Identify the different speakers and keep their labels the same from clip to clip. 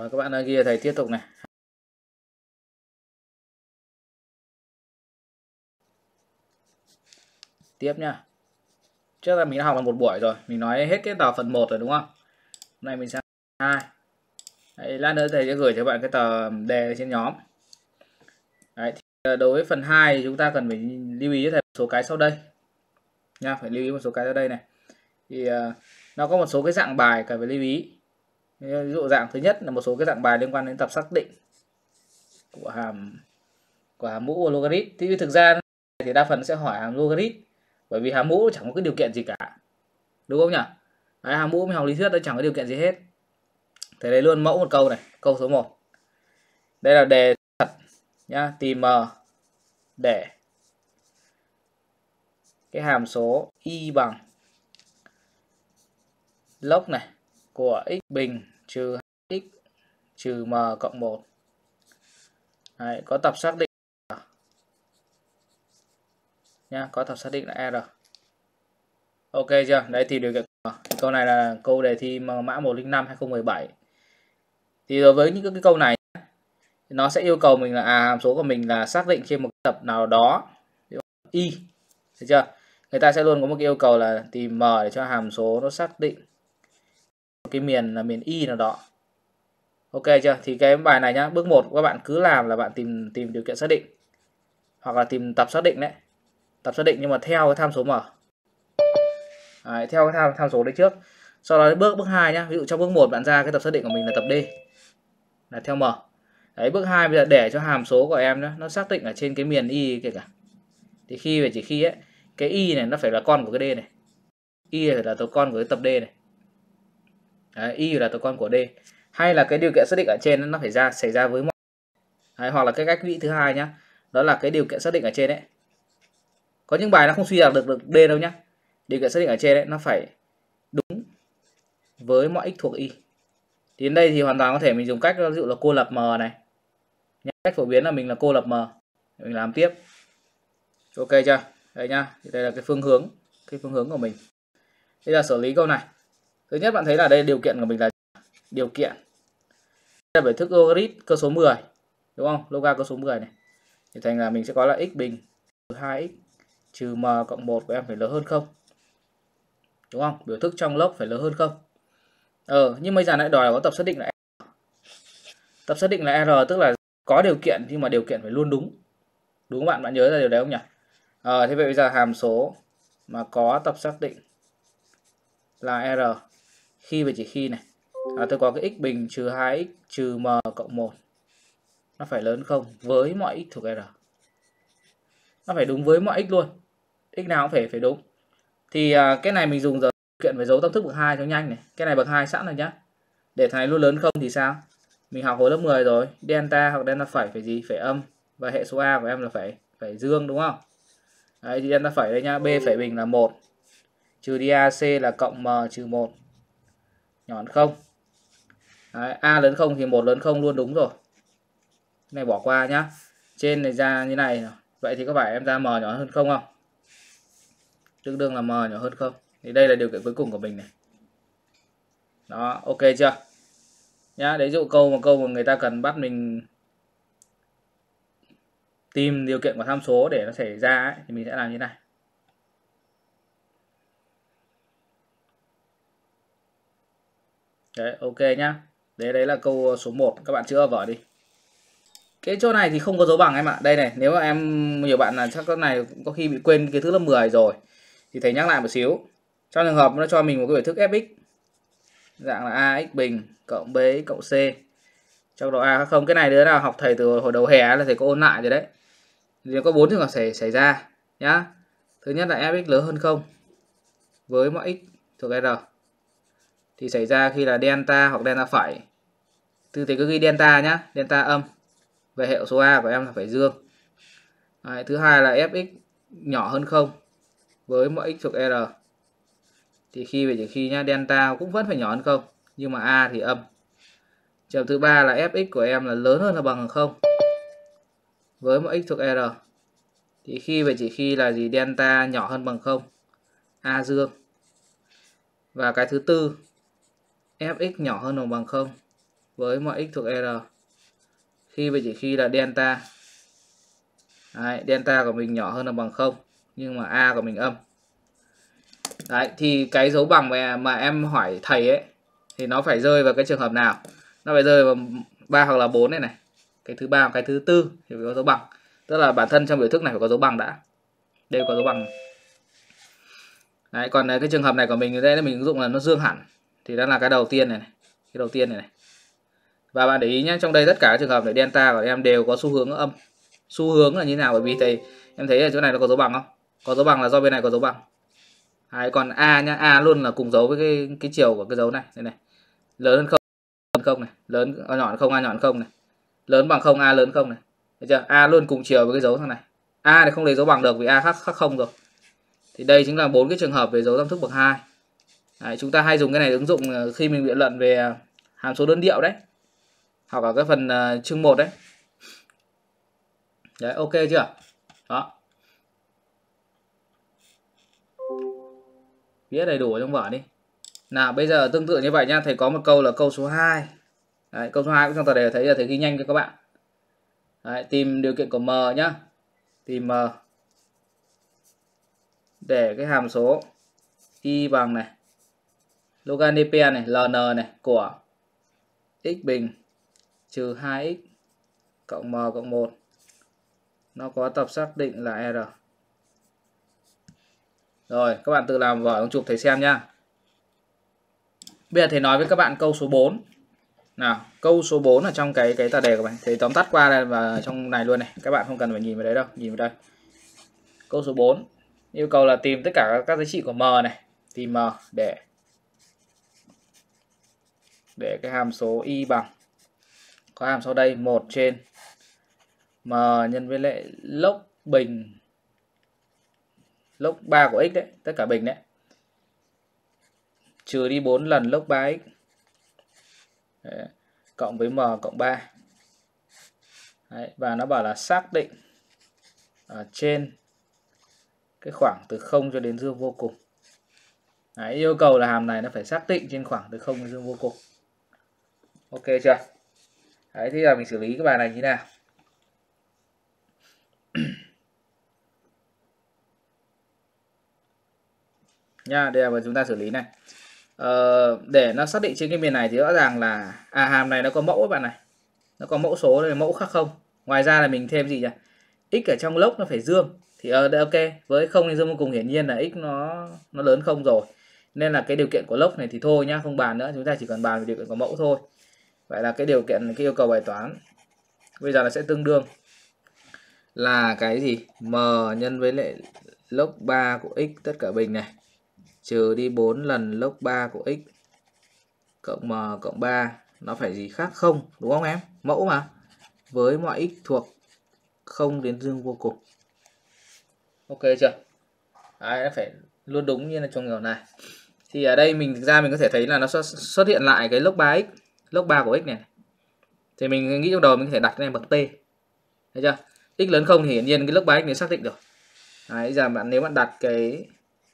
Speaker 1: Rồi các bạn ơi, ghi thầy tiếp tục này. Tiếp nhá. Trước là mình đã học là một buổi rồi, mình nói hết cái tờ phần 1 rồi đúng không? Hôm nay mình sang 2. Đấy, lát nữa thầy sẽ gửi cho bạn cái tờ đề trên nhóm. Đấy, thì đối với phần 2 thì chúng ta cần phải lưu ý cho thầy một số cái sau đây nha, phải lưu ý một số cái sau đây này. Thì nó có một số cái dạng bài cần phải lưu ý. Ví dụ dạng thứ nhất là một số cái dạng bài liên quan đến tập xác định của hàm mũ và logarit. Thì thực ra thì đa phần sẽ hỏi hàm logarit, bởi vì hàm mũ chẳng có cái điều kiện gì cả, đúng không nhỉ? Đấy, hàm mũ mình học lý thuyết nó chẳng có điều kiện gì hết. Thế lấy luôn mẫu một câu này, câu số 1. Đây là đề thật nhá, tìm m để cái hàm số y bằng log này của x bình trừ x trừ m cộng 1. Đấy, có tập xác định nhá, có tập xác định là R. Ok chưa? Đấy, thì điều kiện câu này là câu đề thi mã 105 2017. Thì đối với những cái câu này nó sẽ yêu cầu mình là hàm số của mình là xác định trên một tập nào đó y, được chưa? Người ta sẽ luôn có một cái yêu cầu là tìm m để cho hàm số nó xác định cái miền là miền y nào đó. Ok chưa? Thì cái bài này nhá, bước 1 các bạn cứ làm là bạn tìm điều kiện xác định hoặc là tìm tập xác định đấy. Tập xác định nhưng mà theo cái tham số m. Đấy, theo cái tham số đấy trước. Sau đó bước 2 nhá, ví dụ trong bước 1 bạn ra cái tập xác định của mình là tập D là theo m. Đấy, bước 2 bây giờ để cho hàm số của em nó xác định ở trên cái miền y kể cả. Thì khi và chỉ khi ấy, cái y này nó phải là con của cái D này. Y phải là tổ con của cái tập D này. Đấy, y là tổ con của D. Hay là cái điều kiện xác định ở trên nó phải xảy ra với mọi. Đấy, hoặc là cái cách nghĩ thứ hai nhá, đó là cái điều kiện xác định ở trên đấy. Có những bài nó không suy ra được D đâu nhá. Điều kiện xác định ở trên đấy nó phải đúng với mọi x thuộc y. Thì đến đây thì hoàn toàn có thể mình dùng cách ví dụ là cô lập m này. Cách phổ biến là mình là cô lập m. Mình làm tiếp. Ok chưa? Đây nhá, thì đây là cái phương hướng của mình. Đây là xử lý câu này. Thứ nhất bạn thấy là đây điều kiện của mình là điều kiện. Đây là bởi thức logarit cơ số 10, đúng không? Loga cơ số 10 này. Thì thành là mình sẽ có là x bình trừ 2x trừ m cộng 1 của em phải lớn hơn 0. Đúng không? Biểu thức trong log phải lớn hơn 0. Nhưng bây giờ lại đòi là có tập xác định là R. Tập xác định là R tức là có điều kiện nhưng mà điều kiện phải luôn đúng. Đúng không bạn? Bạn nhớ ra điều đấy không nhỉ? Thế vậy bây giờ hàm số mà có tập xác định là R khi và chỉ khi này tôi có cái x bình trừ 2x trừ m cộng 1 nó phải lớn 0 với mọi x thuộc R. Nó phải đúng với mọi x luôn. X nào cũng phải đúng. Thì cái này mình dùng giờ kiện với dấu tâm thức bậc 2 cho nhanh này. Cái này bậc 2 sẵn rồi nhá. Để thằng này luôn lớn 0 thì sao? Mình học hồi lớp 10 rồi, delta hoặc delta phẩy phải gì? Phải âm, và hệ số a của em là phải dương, đúng không? Đấy, thì delta phẩy đây nhá, b phẩy bình là 1 trừ đi ac là cộng m trừ 1 nhỏ hơn 0. Đấy, a lớn 0 thì 1 lớn 0 luôn, đúng rồi. Cái này bỏ qua nhá. Trên này ra như này. Vậy thì có phải em ra m nhỏ hơn 0 không? Tương đương là m nhỏ hơn 0. Thì đây là điều kiện cuối cùng của mình này. Đó, ok chưa? Nhá, đấy dụ câu mà người ta cần bắt mình tìm điều kiện của tham số để nó xảy ra ấy, thì mình sẽ làm như này. Đấy, ok nhá. Đấy là câu số 1, các bạn chữa ở vở đi. Cái chỗ này thì không có dấu bằng em ạ. Đây này, nếu mà em nhiều bạn là chắc cái này có khi bị quên kiến thức lớp 10 rồi thì thầy nhắc lại một xíu. Trong trường hợp nó cho mình một cái biểu thức fx dạng là ax bình cộng bx cộng c. Trong đó a không, cái này đứa nào học thầy từ hồi đầu hè là thầy có ôn lại rồi đấy. Thì có 4 trường hợp xảy ra nhá. Thứ nhất là fx lớn hơn 0 với mọi x thuộc R. Thì xảy ra khi là delta hoặc delta phẩy. Thầy cứ ghi delta nhá, delta âm. Về hệ số a của em là phải dương. Đấy, thứ hai là fx nhỏ hơn 0 với mọi x thuộc R. Thì khi về chỉ khi nhá, delta cũng vẫn phải nhỏ hơn 0, nhưng mà a thì âm. Trường hợp thứ ba là fx của em là lớn hơn là bằng 0 với mọi x thuộc R. Thì khi về chỉ khi là gì, delta nhỏ hơn bằng 0, a dương. Và cái thứ tư, fx nhỏ hơn hoặc bằng 0 với mọi x thuộc R. Khi và chỉ khi là delta. Đấy, delta của mình nhỏ hơn là bằng 0, nhưng mà a của mình âm. Đấy, thì cái dấu bằng mà em hỏi thầy ấy thì nó phải rơi vào cái trường hợp nào? Nó phải rơi vào 3 hoặc là 4 này. Cái thứ ba hoặc cái thứ tư thì phải có dấu bằng. Tức là bản thân trong biểu thức này phải có dấu bằng đã. Đây có dấu bằng. Đấy, còn cái trường hợp này của mình đây mình ứng dụng là nó dương hẳn. Thì đó là cái đầu tiên này. Cái đầu tiên này. Và bạn để ý nhé, trong đây tất cả các trường hợp này delta của em đều có xu hướng âm. Xu hướng là như thế nào? Bởi vì thầy em thấy ở chỗ này nó có dấu bằng không? Có dấu bằng là do bên này có dấu bằng. Đấy, còn a nhá, a luôn là cùng dấu với cái chiều của cái dấu này, đây này. Lớn hơn không này, lớn nhỏ hơn không, a nhỏ hơn không này. Lớn bằng không, a lớn không này. Thấy chưa? A luôn cùng chiều với cái dấu thằng này. A thì không lấy dấu bằng được vì a khác không rồi. Thì đây chính là 4 cái trường hợp về dấu tam thức bậc 2. Đấy, chúng ta hay dùng cái này ứng dụng khi mình biện luận về hàm số đơn điệu đấy. Hoặc ở cái phần chương 1 đấy. Đấy, ok chưa? Đó. Viết đầy đủ trong vở đi. Nào, bây giờ tương tự như vậy nhá, thầy có một câu là câu số 2. Đấy, câu số 2 cũng trong tờ đề thầy ghi nhanh cho các bạn. Đấy, tìm điều kiện của M nhá. Tìm M để cái hàm số y bằng này Loganp này, ln này của x bình trừ 2x cộng m cộng 1 nó có tập xác định là R. Rồi, các bạn tự làm vở chụp thầy xem nhá. Bây giờ thầy nói với các bạn câu số 4. Nào, câu số 4 ở trong cái tờ đề của bạn. Thầy tóm tắt qua đây và trong này luôn này. Các bạn không cần phải nhìn vào đấy đâu, nhìn vào đây. Câu số 4 yêu cầu là tìm tất cả các giá trị của M này. Tìm M để cái hàm số y bằng có hàm sau đây 1 trên M nhân với lại log bình log 3 của x đấy, tất cả bình đấy. Trừ đi 4 lần log 3x đấy, cộng với M cộng 3. Đấy, và nó bảo là xác định ở trên cái khoảng từ 0 cho đến dương vô cùng. Đấy, yêu cầu là hàm này nó phải xác định trên khoảng từ 0 đến dương vô cùng. Ok chưa? Đấy, thì là mình xử lý cái bài này như thế nào? Nha, đây là bài chúng ta xử lý này. Để nó xác định trên cái miền này thì rõ ràng là hàm này nó có mẫu các bạn này. Nó có mẫu số này, mẫu khác không. Ngoài ra là mình thêm gì nhỉ? X ở trong log nó phải dương. Thì ok, với 0 đến dương vô cùng hiển nhiên là x nó lớn 0 rồi. Nên là cái điều kiện của log này thì thôi nhá, không bàn nữa, chúng ta chỉ cần bàn về điều kiện của mẫu thôi. Vậy là cái điều kiện, cái yêu cầu bài toán bây giờ nó sẽ tương đương là cái gì? M nhân với lại log 3 của x tất cả bình này trừ đi 4 lần log 3 của x cộng m cộng 3 nó phải gì khác không, đúng không em? Mẫu mà. Với mọi x thuộc 0 đến dương vô cùng. Ok chưa? Đấy, nó phải luôn đúng như là trong kiểu này. Thì ở đây mình thực ra mình có thể thấy là nó xuất hiện lại cái log 3x, log 3 của x này. Thì mình nghĩ trong đầu mình có thể đặt cái này bằng t. Thấy chưa? X lớn 0 thì hiển nhiên cái log 3x này xác định rồi. Đấy, giờ nếu bạn đặt cái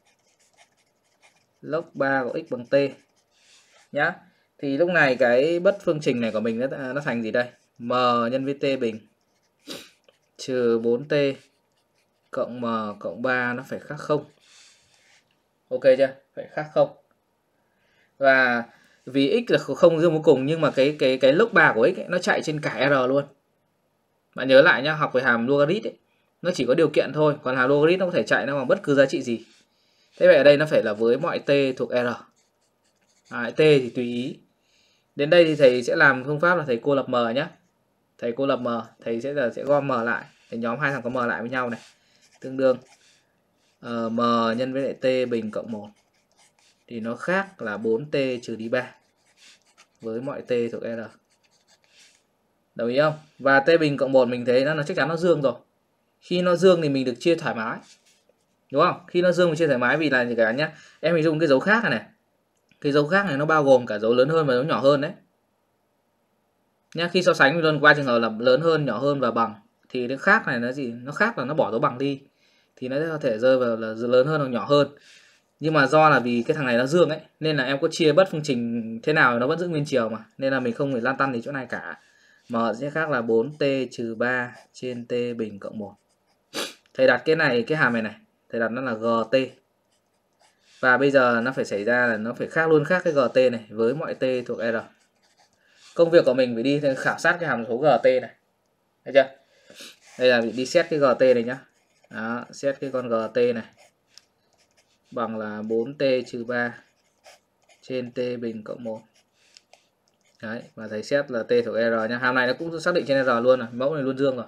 Speaker 1: log 3 của x bằng t nhá, thì lúc này cái bất phương trình này của mình nó thành gì đây? M nhân với t bình trừ 4t cộng m cộng 3 nó phải khác 0. Ok chưa? Phải khác 0. Và vì x là không dương vô cùng nhưng mà cái log 3 của x ấy, nó chạy trên cả R luôn. Bạn nhớ lại nhá, học về hàm logarit ấy, nó chỉ có điều kiện thôi, còn hàm logarit nó có thể chạy nó bằng bất cứ giá trị gì. Thế vậy ở đây nó phải là với mọi t thuộc R. T thì tùy ý. Đến đây thì thầy sẽ làm phương pháp là thầy cô lập M nhé. Thầy cô lập M, thầy sẽ gom M lại, thầy nhóm hai thằng có M lại với nhau này. Tương đương M nhân với lại t bình cộng 1 thì nó khác là 4t trừ đi 3 với mọi t thuộc R. Đồng ý không? Và t bình cộng 1 mình thấy nó chắc chắn nó dương rồi. Khi nó dương thì mình được chia thoải mái. Đúng không? Khi nó dương mình chia thoải mái vì là gì cả nhá. Em hình dung cái dấu khác này. Cái dấu khác này nó bao gồm cả dấu lớn hơn và dấu nhỏ hơn đấy. Nhá, khi so sánh mình luôn qua trường hợp là lớn hơn, nhỏ hơn và bằng thì cái khác này nó gì? Nó khác là nó bỏ dấu bằng đi. Thì nó có thể rơi vào là lớn hơn hoặc nhỏ hơn. Nhưng mà do là vì cái thằng này nó dương ấy, nên là em có chia bất phương trình thế nào nó vẫn giữ nguyên chiều mà, nên là mình không phải lan tăn gì chỗ này cả. M sẽ khác là 4t trừ 3 trên t bình cộng 1. Thầy đặt cái này, cái hàm này thầy đặt nó là gt. Và bây giờ nó phải xảy ra là nó phải khác luôn khác cái gt này với mọi t thuộc R. Công việc của mình phải đi khảo sát cái hàm số gt này. Thấy chưa? Đây là đi xét cái gt này nhá. Đó, xét cái con gt này bằng là 4t trừ 3 trên t bình cộng 1. Đấy, và thầy xét là t thuộc R nhá. Hàm này nó cũng xác định trên R luôn rồi, mẫu này luôn dương rồi.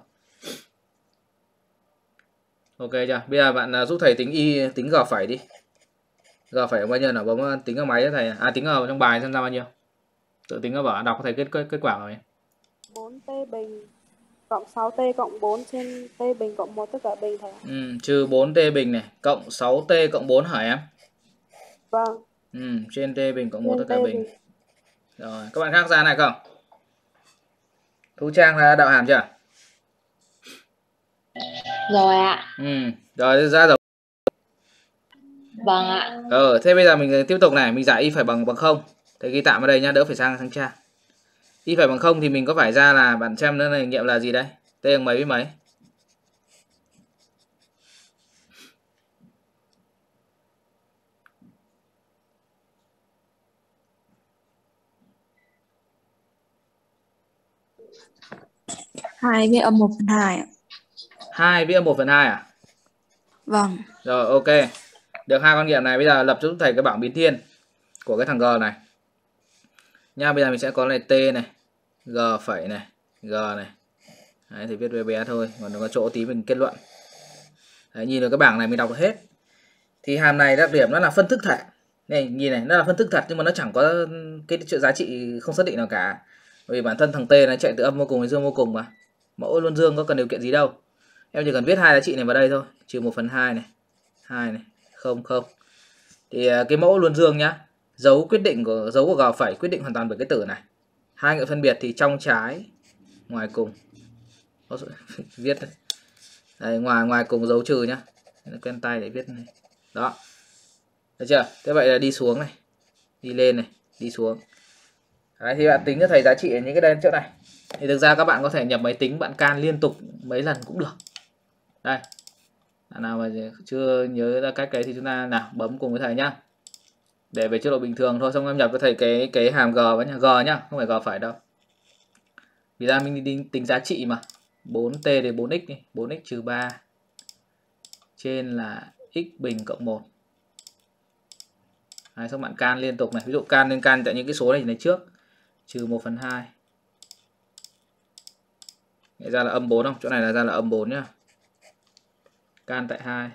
Speaker 1: Ok chưa? Bây giờ bạn giúp thầy tính g phẩy đi. G phẩy bao nhiêu nào, bấm tính ở máy cho thầy. À, tính ở trong bài xem ra bao nhiêu. Tự tính ở vở đọc có thầy kết quả rồi.
Speaker 2: 4t bình cộng 6t cộng 4 trên t bình cộng 1 tất cả bình thầy.
Speaker 1: Trừ 4t bình này cộng 6t cộng 4 hả em?
Speaker 2: Vâng.
Speaker 1: Trên t bình cộng 1 tất cả bình. Rồi, các bạn khác ra này không? Thu Trang đã đạo hàm chưa?
Speaker 3: Rồi ạ.
Speaker 1: Rồi ra rồi.
Speaker 3: Vâng ạ.
Speaker 1: Thế bây giờ mình tiếp tục này, mình giải y phải bằng 0. Thầy ghi tạm ở đây nhá, đỡ phải sang trang. Y phải bằng 0 thì mình có phải ra là bạn xem nó này nghiệm là gì đây? T bằng mấy với mấy?
Speaker 4: Hai với âm 1/2 ạ.
Speaker 1: 2 với âm 1/2 à?
Speaker 4: Vâng.
Speaker 1: Rồi, ok. Được hai con nghiệm này, bây giờ lập giúp thầy cái bảng biến thiên của cái thằng G này. Nha, bây giờ mình sẽ có này T này, G phẩy này, G này. Đấy, thì viết bé bé thôi, còn nó có chỗ tí mình kết luận. Đấy, nhìn được cái bảng này mình đọc được hết. Thì hàm này đặc điểm nó là phân thức thật. Này, nhìn này, nó là phân thức thật nhưng mà nó chẳng có cái giá trị không xác định nào cả. Bởi vì bản thân thằng T nó chạy từ âm vô cùng đến dương vô cùng mà. Mẫu luôn dương có cần điều kiện gì đâu. Em chỉ cần viết hai giá trị này vào đây thôi, trừ 1/2 này, 2 này, 0 0. Thì cái mẫu luôn dương nhá. Dấu của G phẩy quyết định hoàn toàn bởi cái tử này. Hai ngữ phân biệt thì trong trái ngoài cùng. Viết đây. Đây, ngoài cùng dấu trừ nhá. Quen tay để viết này. Đó. Được chưa? Thế vậy là đi xuống này, đi lên này, đi xuống. Đấy, thì bạn tính cho thầy giá trị ở những cái đây chỗ này. Thì thực ra các bạn có thể nhập máy tính bạn can liên tục mấy lần cũng được. Đây. Nào mà chưa nhớ ra cách cái thì chúng ta nào bấm cùng với thầy nhá. Để về chế độ bình thường thôi, xong em nhập với thầy cái hàm G với G nhá, không phải G phải đâu. Vì ra mình đi tính giá trị mà. 4t thì 4x đi, 4x trừ 3 trên là x bình cộng 1. Đấy, xong bạn can liên tục này, ví dụ can lên can tại những cái số này trước, trừ 1/2. Nghĩa ra là âm 4 không? Chỗ này là ra là âm 4 nhá. Can tại 2.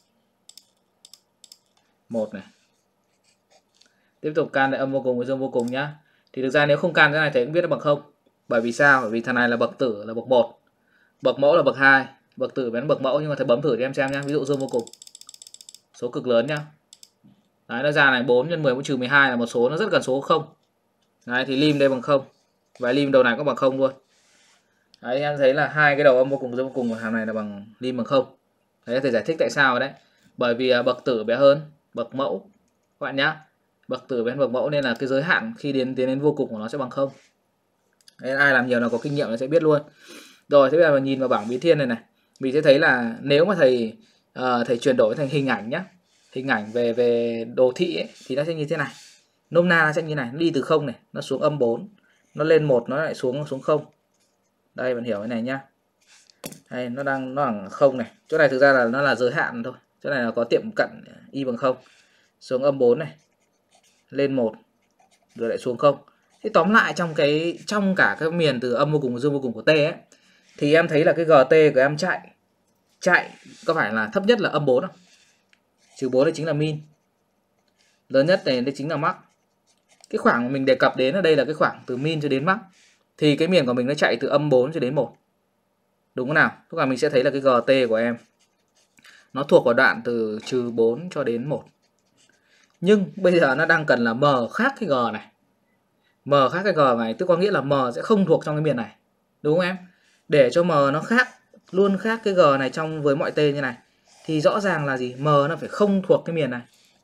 Speaker 1: 1 này. Tiếp tục can tại âm vô cùng với dương vô cùng nhá. Thì thực ra nếu không can cái này thì cũng biết nó bằng 0. Bởi vì sao? Bởi vì thằng này là bậc tử là bậc 1. Bậc mẫu là bậc 2. Bậc tử biến bậc mẫu, nhưng mà thầy bấm thử cho em xem nhá. Ví dụ dương vô cùng. Số cực lớn nhá. Đấy, nó ra này 4 nhân 10 mũ trừ 12 là một số nó rất gần số 0. Đấy, thì lim đây bằng 0. Và lim đầu này cũng bằng 0 luôn. Đấy, em thấy là hai cái đầu âm vô cùng dương vô cùng của hàm này là bằng lim bằng 0. Đấy, thầy giải thích tại sao đấy. Bởi vì bậc tử bé hơn bậc mẫu các bạn nhá. Bậc tử bé hơn bậc mẫu nên là cái giới hạn khi tiến đến vô cùng của nó sẽ bằng 0. Đấy, ai làm nhiều nó có kinh nghiệm nó sẽ biết luôn. Rồi, thế bây giờ nhìn vào bảng biến thiên này mình sẽ thấy là nếu mà thầy chuyển đổi thành hình ảnh nhá. Hình ảnh về đồ thị ấy, thì nó sẽ như thế này. Nôm na nó sẽ như này, nó đi từ 0 này, nó xuống âm 4, nó lên 1 nó lại xuống 0. Đây bạn hiểu cái này nhá. Đây nó bằng 0 này. Chỗ này thực ra là nó là giới hạn thôi. Chỗ này là có tiệm cận y bằng 0. Xuống âm 4 này. Lên 1 rồi lại xuống 0. Thế tóm lại trong cả các miền từ âm vô cùng và dương vô cùng của T ấy thì em thấy là cái GT của em chạy có phải là thấp nhất là âm 4 không? Trừ 4 đây chính là min. Lớn nhất này đây chính là max. Cái khoảng mà mình đề cập đến ở đây là cái khoảng từ min cho đến max. Thì cái miền của mình nó chạy từ âm 4 cho đến 1. Đúng không nào? Tức là mình sẽ thấy là cái GT của em nó thuộc vào đoạn từ trừ 4 cho đến 1. Nhưng bây giờ nó đang cần là M khác cái G này. M khác cái G này tức có nghĩa là M sẽ không thuộc trong cái miền này. Đúng không em? Để cho M nó khác, luôn khác cái G này trong với mọi T như này thì rõ ràng là gì? M nó phải không thuộc cái miền này.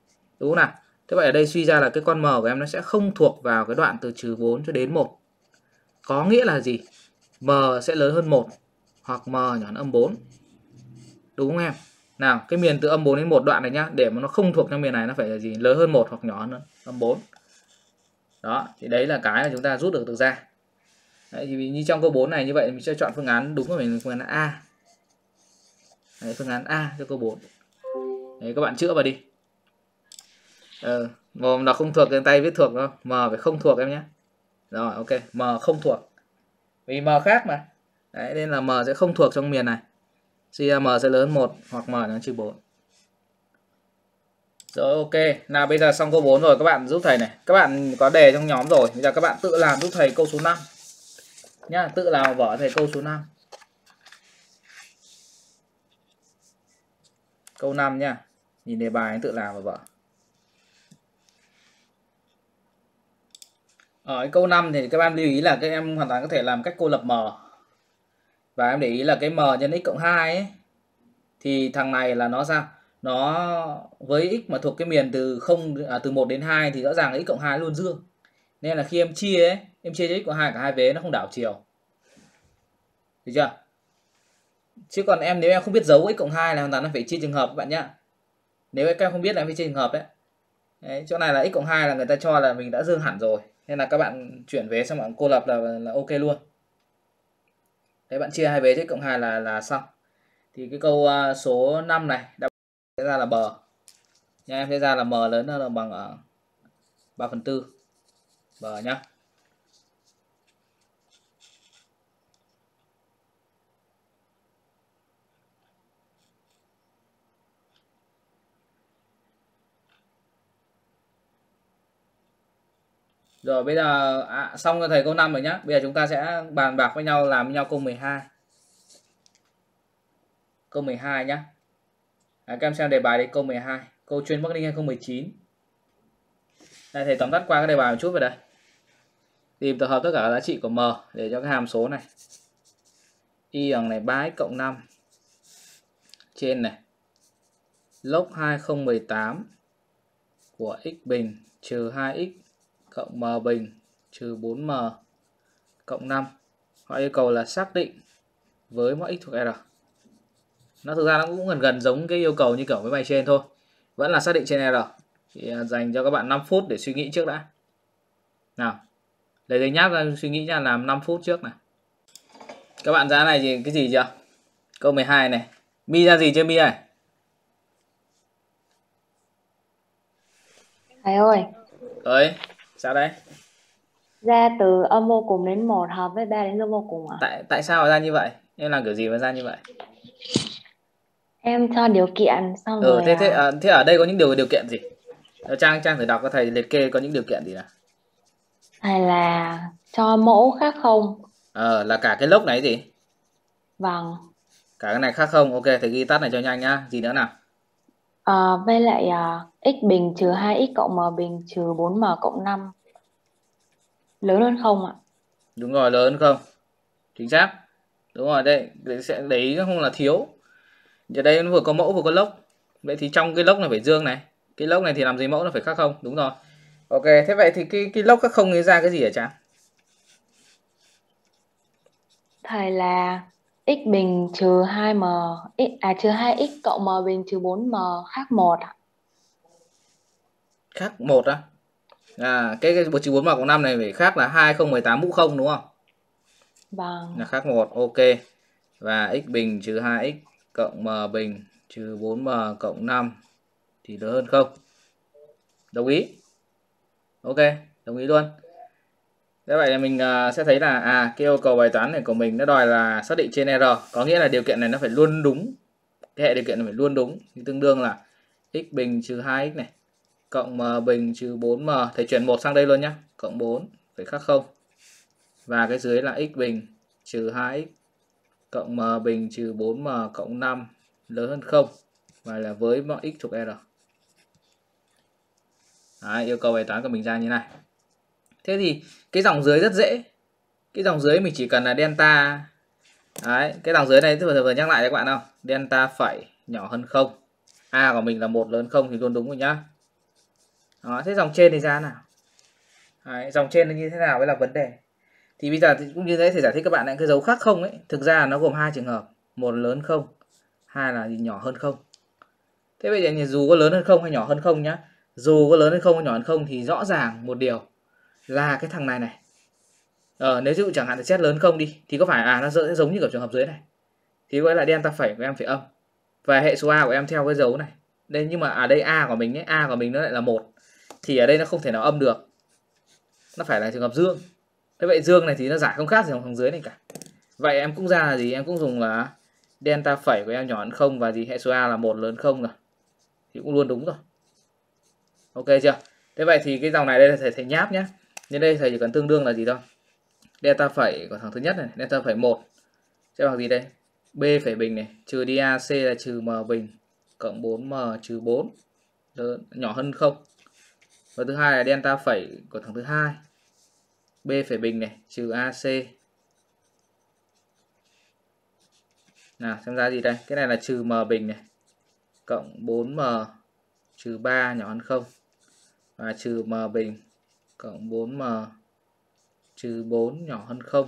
Speaker 1: đúng không nào? Thế vậy ở đây suy ra là cái con m của em nó sẽ không thuộc vào cái đoạn từ trừ 4 cho đến 1. Có nghĩa là gì? M sẽ lớn hơn 1 hoặc m nhỏ hơn âm 4. Đúng không em? Nào, cái miền từ âm 4 đến 1 đoạn này nhá, để mà nó không thuộc trong miền này nó phải là gì? Lớn hơn 1 hoặc nhỏ hơn âm 4. Đó, thì đấy là cái mà chúng ta rút được ra. Đấy, thì như trong câu 4 này như vậy mình sẽ chọn phương án đúng của mình, phương án A. Đấy, phương án A cho câu 4. Đấy, các bạn chữa vào đi. Mồm nó không thuộc cái tay viết thuộc không? M phải không thuộc em nhé. Rồi, ok, M không thuộc. Vì M khác mà. Đấy, nên là M sẽ không thuộc trong miền này. Suy ra M sẽ lớn 1 hoặc M nó trừ 4. Rồi, ok. Nào bây giờ xong câu 4 rồi, các bạn giúp thầy này. Các bạn có đề trong nhóm rồi, bây giờ các bạn tự làm giúp thầy câu số 5 nhá, tự làm vở thầy câu số 5. Câu 5 nhá. Nhìn đề bài tự làm vào vở. Ở câu 5 thì các bạn lưu ý là các em hoàn toàn có thể làm cách cô lập M. Và em để ý là cái M nhân x cộng 2 ấy, thì thằng này là nó sao? Nó với x mà thuộc cái miền từ 1 đến 2 thì rõ ràng x cộng 2 luôn dương. Nên là khi em chia ấy, em chia cho x cộng 2 cả hai vế nó không đảo chiều. Được chưa? Chứ còn nếu em không biết dấu x cộng 2 là hoàn toàn nó phải chia trường hợp các bạn nhá. Nếu các em không biết là em phải chia trường hợp đấy. Đấy, chỗ này là x cộng 2 là người ta cho là mình đã dương hẳn rồi. Nên là các bạn chuyển vế xong bạn cô lập là ok luôn. Đấy, bạn chia hai vế cho x cộng 2 là xong. Thì cái câu số 5 này đáp sẽ ra là bờ. Nha, em sẽ ra là m lớn hơn là bằng 3/4 bờ nhá. Rồi bây giờ xong cho thầy câu 5 rồi nhá. Bây giờ chúng ta sẽ bàn bạc với nhau làm với nhau câu 12. Câu 12 nhá. Các em xem đề bài đây, câu 12. Câu chuyên Bắc Ninh 2019. Đây, thầy tóm tắt qua cái đề bài một chút vào đây. Tìm tập hợp tất cả giá trị của m để cho cái hàm số này. Y bằng này 3x cộng 5 trên này log 2018 của x bình trừ 2x cộng m bình trừ 4m cộng 5. Họ yêu cầu là xác định với mọi x thuộc R. Nó thực ra nó cũng gần giống cái yêu cầu như kiểu với bài trên thôi. Vẫn là xác định trên R. Thì dành cho các bạn 5 phút để suy nghĩ trước đã. Nào, lấy giấy nháp ra suy nghĩ nha, làm 5 phút trước này. Các bạn ra này thì cái gì chưa? Câu 12 này. Mi ra gì chưa Mi ơi?
Speaker 3: Thầy ơi,
Speaker 1: Ơi, sao đấy?
Speaker 3: ra từ âm vô cùng đến 1 hợp với 3 đến dương vô cùng à?
Speaker 1: Tại sao ra như vậy? Em làm kiểu gì mà ra như vậy?
Speaker 3: Em cho điều kiện xong rồi
Speaker 1: Thế ở đây có những điều kiện gì? Trang thử đọc cho thầy liệt kê có những điều kiện gì nào?
Speaker 3: thầy là cho mẫu khác không?
Speaker 1: Là cả cái lốc này gì?
Speaker 3: Vâng.
Speaker 1: Cả cái này khác không? Ok, thầy ghi tắt này cho nhanh nhá. Gì nữa nào?
Speaker 3: Với lại x bình trừ 2x cộng m bình trừ 4m cộng 5 lớn hơn không ạ?
Speaker 1: Đúng rồi, lớn không? Chính xác. Đúng rồi, đây sẽ để ý không là thiếu. Giờ đây nó vừa có mẫu vừa có lốc. Vậy thì trong cái lốc này phải dương này. Cái lốc này thì làm gì mẫu nó phải khác không? Đúng rồi. Ok, thế vậy thì cái lốc khác không ra cái gì hả Trang?
Speaker 3: Thầy là x bình trừ 2m trừ 2x cộng m bình trừ 4m khác 1 ạ.
Speaker 1: Khác 1 á? Cái trừ 4m cộng 5 này phải khác là 2018 mũ 0 đúng không?
Speaker 3: Vâng.
Speaker 1: Là khác 1, ok. Và x bình trừ 2x cộng m bình trừ 4m cộng 5 thì lớn hơn không? Đồng ý. Ok, đồng ý luôn. Thế vậy là mình sẽ thấy là cái yêu cầu bài toán này của mình nó đòi là xác định trên R, có nghĩa là điều kiện này nó phải luôn đúng. Cái hệ điều kiện này phải luôn đúng, thì tương đương là x bình trừ 2x này cộng m bình trừ 4m, thầy chuyển 1 sang đây luôn nhá, cộng 4 phải khác 0. Và cái dưới là x bình trừ 2x cộng m bình trừ 4m cộng 5 lớn hơn 0 và là với mọi x thuộc R. Đấy, yêu cầu bài toán của mình ra như này. Thế thì cái dòng dưới rất dễ. Cái dòng dưới mình chỉ cần là delta. Đấy, cái dòng dưới này tôi vừa nhắc lại cho các bạn không? Delta phẩy nhỏ hơn 0. A của mình là 1 lớn 0 thì luôn đúng rồi nhá. Đó, thế dòng trên thì ra nào? Đấy, dòng trên nó như thế nào mới là vấn đề. Thì bây giờ thì cũng như thế, thì giải thích các bạn lại cái dấu khác không ấy, thực ra nó gồm hai trường hợp, một lớn không, hai là nhỏ hơn không. Thế bây giờ dù có lớn hơn không hay nhỏ hơn không nhá, dù có lớn hơn không hay nhỏ hơn không thì rõ ràng một điều là cái thằng này này, nếu dụ chẳng hạn là z lớn không đi thì có phải nó sẽ giống như kiểu trường hợp dưới này, thì gọi là delta phẩy của em phải âm và hệ số a của em theo cái dấu này đây, nhưng mà ở đây a của mình ấy, a của mình nó lại là 1 thì ở đây nó không thể nào âm được, nó phải là trường hợp dương. Thế vậy dương này thì nó giải không khác gì thằng dưới này cả. Vậy em cũng ra là gì, em cũng dùng là delta phẩy của em nhỏ hơn không và gì hệ số a là 1 lớn không rồi, thì cũng luôn đúng rồi. Ok chưa? Thế vậy thì cái dòng này đây là thầy nháp nhé. Nên đây thầy chỉ cần tương đương là gì thôi, delta phẩy của thằng thứ nhất này, delta phẩy 1 sẽ bằng gì đây, b phẩy bình này trừ đi ac là trừ m bình cộng 4m trừ 4 lớn, nhỏ hơn không. Và thứ hai là delta phẩy của thằng thứ hai, b phẩy bình này trừ ac. Nào xem ra gì đây, cái này là trừ m bình này cộng 4m trừ 3 nhỏ hơn không, và trừ m bình cộng 4m trừ 4 nhỏ hơn không,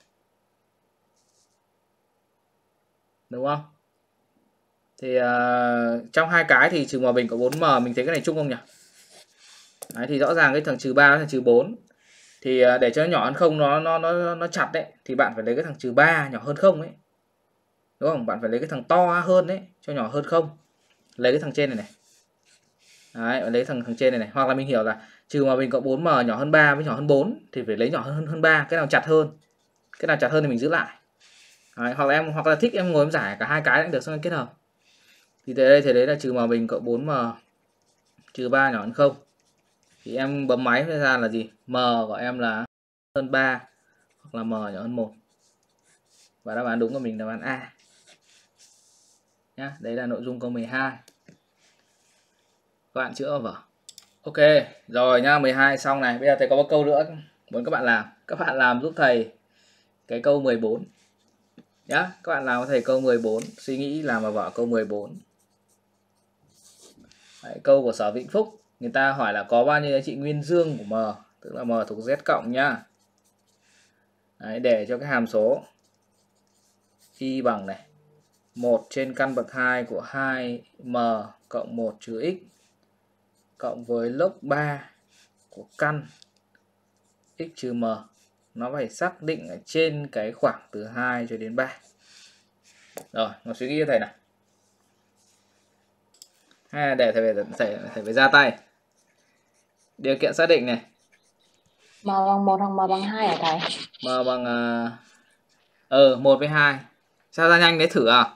Speaker 1: đúng không? Thì trong hai cái thì trừ m bình cộng 4m mình thấy cái này chung không nhỉ? Đấy, thì rõ ràng cái thằng trừ 3 là trừ 4 thì để cho nó nhỏ hơn không, nó chặt đấy, thì bạn phải lấy cái thằng trừ 3 nhỏ hơn không ấy, đúng không? Bạn phải lấy cái thằng to hơn đấy cho nhỏ hơn không, lấy cái thằng trên này này. Đấy, lấy thằng trên này này, hoặc là mình hiểu là trừ m bình cộng 4m nhỏ hơn 3 với nhỏ hơn 4 thì phải lấy nhỏ hơn 3, cái nào chặt hơn, cái nào chặt hơn thì mình giữ lại. Đấy, hoặc là thích em ngồi em giải cả hai cái cũng được, xong em kết hợp. Thì tới đây thì đấy là trừ m bình cộng 4m trừ 3 nhỏ hơn không, thì em bấm máy ra là gì, m của em là hơn 3 hoặc là m nhỏ hơn 1, và đáp án đúng của mình là đáp án A nhá. Đấy là nội dung câu 12. Các bạn chữa vào vở. Ok rồi nhá, 12 xong này. Bây giờ thầy có một câu nữa muốn các bạn làm. Các bạn làm giúp thầy cái câu 14 nhá. Các bạn làm với thầy câu 14, suy nghĩ làm vào vở câu 14. Đấy, câu của Sở Vĩnh Phúc, người ta hỏi là có bao nhiêu giá trị nguyên dương của m, tức là m thuộc z cộng nhá. Đấy, để cho cái hàm số y bằng này 1 trên căn bậc 2 của 2m cộng 1 trừ x cộng với log 3 của căn x trừ m, nó phải xác định ở trên cái khoảng từ 2 cho đến 3. Rồi, một suy nghĩ cho thầy này. Hay là để thầy phải ra tay. Điều kiện xác định này.
Speaker 3: M bằng 1 hoặc M bằng 2 hả thầy?
Speaker 1: M bằng 1 với 2. Sao ra nhanh đấy, thử à?